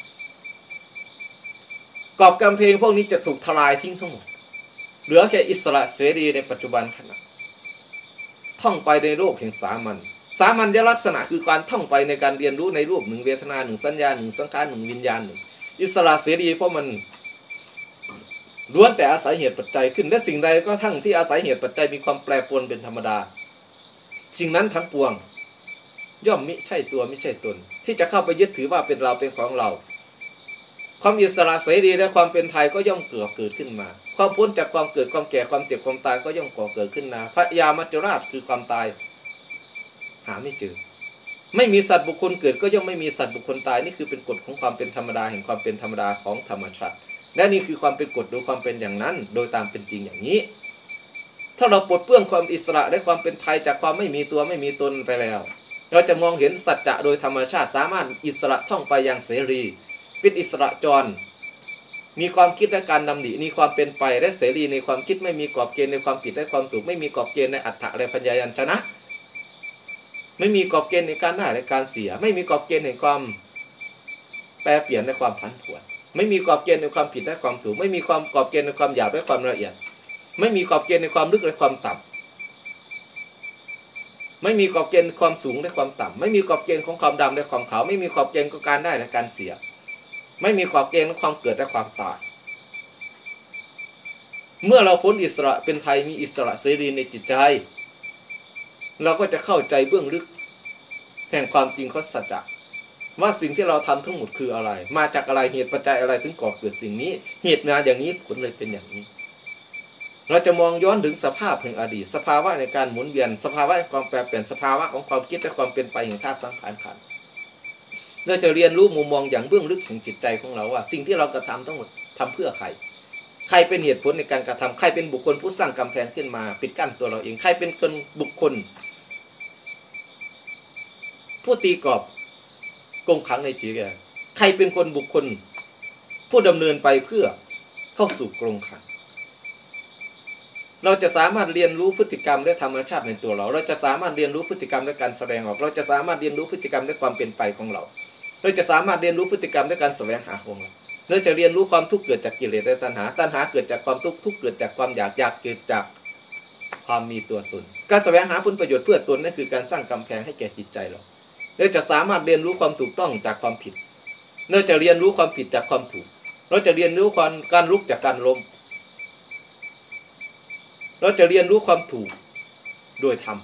[SPEAKER 1] กรอบกำแพงพวกนี้จะถูกทลายทิ้งทั้งหมดเหลือแค่อิสระเสรีในปัจจุบันขณะท่องไปในโลกแห่งสามัญสามัญลักษณะคือการท่องไปในการเรียนรู้ในรูปหนึ่งเวทนาหนึ่งสัญญาหนึ่งสังขารหนึ่งวิญญาณหนึ่งอิสระเสรีเพราะมันล้วนแต่อาศัยเหตุปัจจัยขึ้นและสิ่งใดก็ทั้งที่อาศัยเหตุปัจจัยมีความแปรปรวนเป็นธรรมดาสิ่งนั้นทั้งปวงย่อมมิใช่ตัวไม่ใช่ตนที่จะเข้าไปยึดถือว่าเป็นเราเป็นของเราความอิสระเสรีและความเป็นไทยก็ย่อมเกิดเกิดขึ้นมาความพ้นจากความเกิดความแก่ความเจ็บความตายก็ย่อมก่อเกิดขึ้นมาพยามัจจุราชคือความตายหาไม่เจอไม่มีสัตว์บุคคลเกิดก็ย่อมไม่มีสัตว์บุคคลตายนี่คือเป็นกฎของความเป็นธรรมดาแห่งความเป็นธรรมดาของธรรมชาติและนี่คือความเป็นกฎโดยความเป็นอย่างนั้นโดยตามเป็นจริงอย่างนี้ถ้าเราปลดเปลื้องความอิสระและความเป็นไทยจากความไม่มีตัวไม่มีตนไปแล้วเราจะมองเห็นสัจจะโดยธรรมชาติสามารถอิสระท่องไปอย่างเสรีเป็นอิสระจรมีความคิดและการดำริมีความเป็นไปและเสรีในความคิดไม่มีกรอบเกณฑ์ในความผิดและความถูกไม่มีกรอบเกณฑ์ในอัตถะและปัญญายัญชนะไม่มีกรอบเกณฑ์ในการได้และการเสียไม่มีกรอบเกณฑ์ในความแปรเปลี่ยนและความผันผวนไม่มีกรอบเกณฑ์ในความผิดและความถูกไม่มีความกรอบเกณฑ์ในความหยาบและความละเอียดไม่มีกรอบเกณฑ์ในความลึกและความต่ำไม่มีกรอบเกณฑ์ความสูงและความต่ำไม่มีกรอบเกณฑ์ของความดำและความขาวไม่มีกรอบเกณฑ์ของการได้และการเสียไม่มีขอบเกณฑ์ของความเกิดและความตายเมื่อเราพ้นอิสระเป็นไทยมีอิสระเสรีในจิตใจเราก็จะเข้าใจเบื้องลึกแห่งความจริงของสัจจะว่าสิ่งที่เราทำทั้งหมดคืออะไรมาจากอะไรเหตุปัจจัยอะไรถึงก่อเกิดสิ่งนี้เหตุมาอย่างนี้ผลเลยเป็นอย่างนี้เราจะมองย้อนถึงสภาพแห่งอดีตสภาวะในการหมุนเวียนสภาวะแห่งความแปรเปลี่ยนสภาวะของความคิดและความเป็นไปแห่งธาตุสังขารขันธ์เราจะเรียนรู้มุมมองอย่างเบื้องลึกแห่งจิตใจของเราว่าสิ่งที่เรากระทำทั้งหมดทำเพื่อใครใครเป็นเหตุผลในการกระทำใครเป็นบุคคลผู้สร้างกำแพงขึ้นมาปิดกั้นตัวเราเองใครเป็นคนบุคคลผู้ตีกรอบกงขังในจิตใจใครเป็นคนบุคคลผู้ดำเนินไปเพื่อเข้าสู่กรงขังเราจะสามารถเรียนรู้พฤติกรรมและธรรมชาติในตัวเราเราจะสามารถเรียนรู้พฤติกรรมและการแสดงออกเราจะสามารถเรียนรู้พฤติกรรมและความเป็นไปของเราเราจะสามารถเรียนรู้พฤติกรรมและการแสวงหาของเราเราจะเรียนรู้ความทุกข์เกิดจากกิเลสและตัณหาตัณหาเกิดจากความทุกข์ทุกข์เกิดจากความอยากอยากเกิดจากความมีตัวตนการแสวงหาผลประโยชน์เพื่อตนนั่นคือการสร้างกำแพงให้แก่จิตใจเราเราจะสามารถเรียนรู้ความถูกต้องจากความผิดเราจะเรียนรู้ความผิดจากความถูกเราจะเรียนรู้ความการลุกจากการล้มเราจะเรียนรู้ความถูกโดยธรรม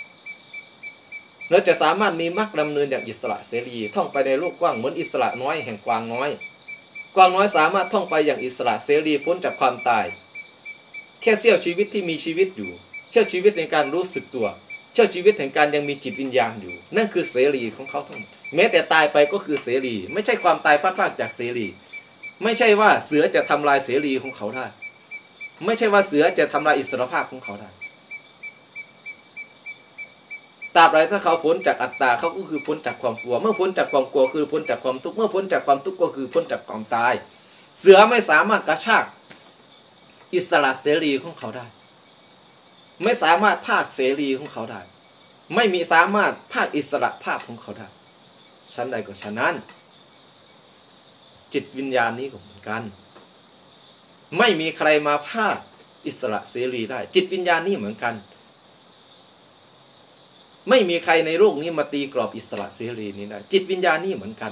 [SPEAKER 1] เราจะสามารถมีมรรคดำเนินอย่างอิสระเสรีท่องไปในโลกกว้างเหมือนอิสระน้อยแห่งกวางน้อยกวางน้อยสามารถท่องไปอย่างอิสระเสรีพ้นจากความตายแค่เสี้ยวชีวิตที่มีชีวิตอยู่เสี้ยวชีวิตในการรู้สึกตัวเสี้ยวชีวิตแห่งการยังมีจิตวิญญาณอยู่นั่นคือเสรีของเขาทั้งหมดแม้แต่ตายไปก็คือเสรีไม่ใช่ความตายพลาดพลาดจากเสรีไม่ใช่ว่าเสือจะทำลายเสรีของเขาได้ไม่ใช่ว่าเสือจะทำลายอิสรภาพของเขาได้ตราบใดถ้าเขาพ้นจากอัตตาเขาก็คือพ้นจากความกลัวเมื่อพ้นจากความกลัวคือพ้นจากความทุกข์เมื่อพ้นจากความทุกข์ก็คือพ้นจากความตายเสือไม่สามารถกระชากอิสระเสรีของเขาได้ไม่สามารถภาคเสรีของเขาได้ไม่มีสามารถภาคอิสระภาพของเขาได้ชั้นใดก็ชั้นนั้นจิตวิญญาณนี้ก็เหมือนกันไม่มีใครมาภาคอิสระเสรีได้จิตวิญญาณนี้เหมือนกันไม่มีใครในโลกนี้มาตีกรอบอิสระเสรีนี้ได้จิตวิญญาณนี้เหมือนกัน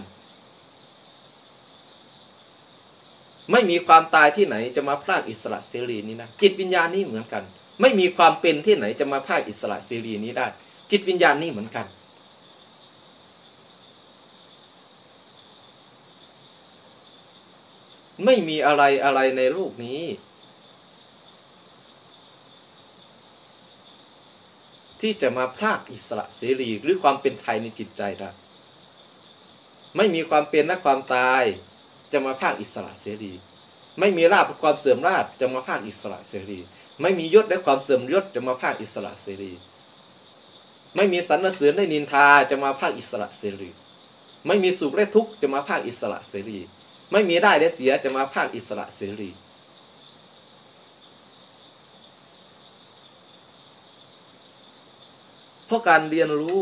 [SPEAKER 1] ไม่มีความตายที่ไหนจะมาพรากอิสระเสรีนี้ได้จิตวิญญาณนี้เหมือนกันไม่มีความเป็นที่ไหนจะมาพรากอิสระเสรีนี้ได้จิตวิญญาณนี้เหมือนกันไม่มีอะไรอะไรในโลกนี้ที่จะมาพรากอิสระเสรีหรือความเป็นไทยในจิตใจได้ไม่มีความเป็นและความตายจะมาพรากอิสระเสรีไม่มีลาภและความเสื่อมลาภจะมาพรากอิสระเสรีไม่มียศและความเสื่อมยศจะมาพรากอิสระเสรีไม่มีสรรเสริญและนินทาจะมาพรากอิสระเสรีไม่มีสุขและทุกข์จะมาพรากอิสระเสรีไม่มีได้และเสียจะมาพรากอิสระเสรีเพราะการเรียนรู้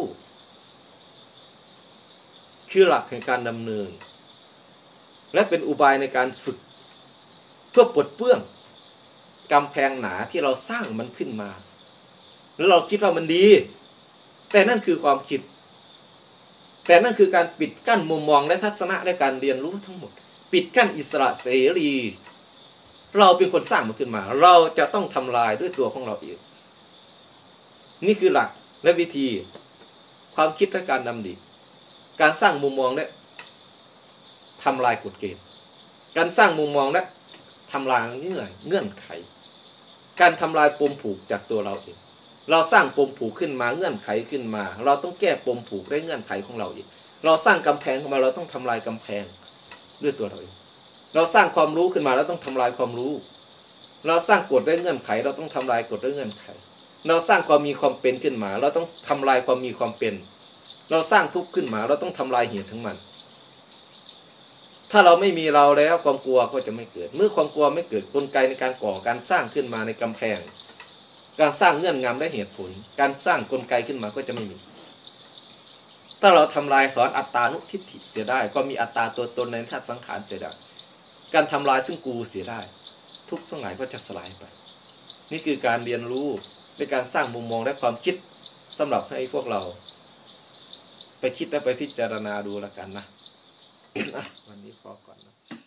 [SPEAKER 1] คือหลักแห่งการดำเนินและเป็นอุบายในการฝึกเพื่อปลดเปลื้องกำแพงหนาที่เราสร้างมันขึ้นมาแล้วเราคิดว่ามันดีแต่นั่นคือความคิดแต่นั่นคือการปิดกั้นมุมมองและทัศนะและการเรียนรู้ทั้งหมดปิดกั้นอิสระเสรีเราเป็นคนสร้างมันขึ้นมาเราจะต้องทำลายด้วยตัวของเราเองนี่คือหลักและวิธีความคิดและการดำดิการสร้างมุมมองและทำลายกฎเกณฑ์การสร้างมุมมองและทำลายเงื่อนเงื่อนไขการทำลายปมผูกจากตัวเราเองเราสร้างปมผูกขึ้นมาเงื่อนไขขึ้นมาเราต้องแก้ปมผูกและเงื่อนไขของเราเองเราสร้างกำแพงขึ้นมาเราต้องทำลายกำแพงด้วยตัวเราเองเราสร้างความรู้ขึ้นมาเราต้องทำลายความรู้เราสร้างกฎและเงื่อนไขเราต้องทำลายกฎและเงื่อนไขเราสร้างความมีความเป็นขึ้นมาเราต้องทำลายความมีความเป็นเราสร้างทุกข์ขึ้นมาเราต้องทำลายเหตุทั้งมันถ้าเราไม่มีเราแล้วความกลัวก็จะไม่เกิดเมื่อความกลัวไม่เกิดกลไกในการก่อการสร้างขึ้นมาในกำแพงการสร้างเงื่อนงำและเหตุผลการสร้างกลไกขึ้นมาก็จะไม่มีถ้าเราทำลายถอนอัตตานุทิฏฐิเสียได้ก็มีอัตตาตัวตนในธาตุสังขารเสียได้การทำลายซึ่งกูเสียได้ทุกทั้งหลายก็จะสลายไปนี่คือการเรียนรู้ในการสร้างมุมมองและความคิดสำหรับให้พวกเราไปคิดและไปพิจารณาดูแล้วกันนะ วันนี้พอก่อนนะ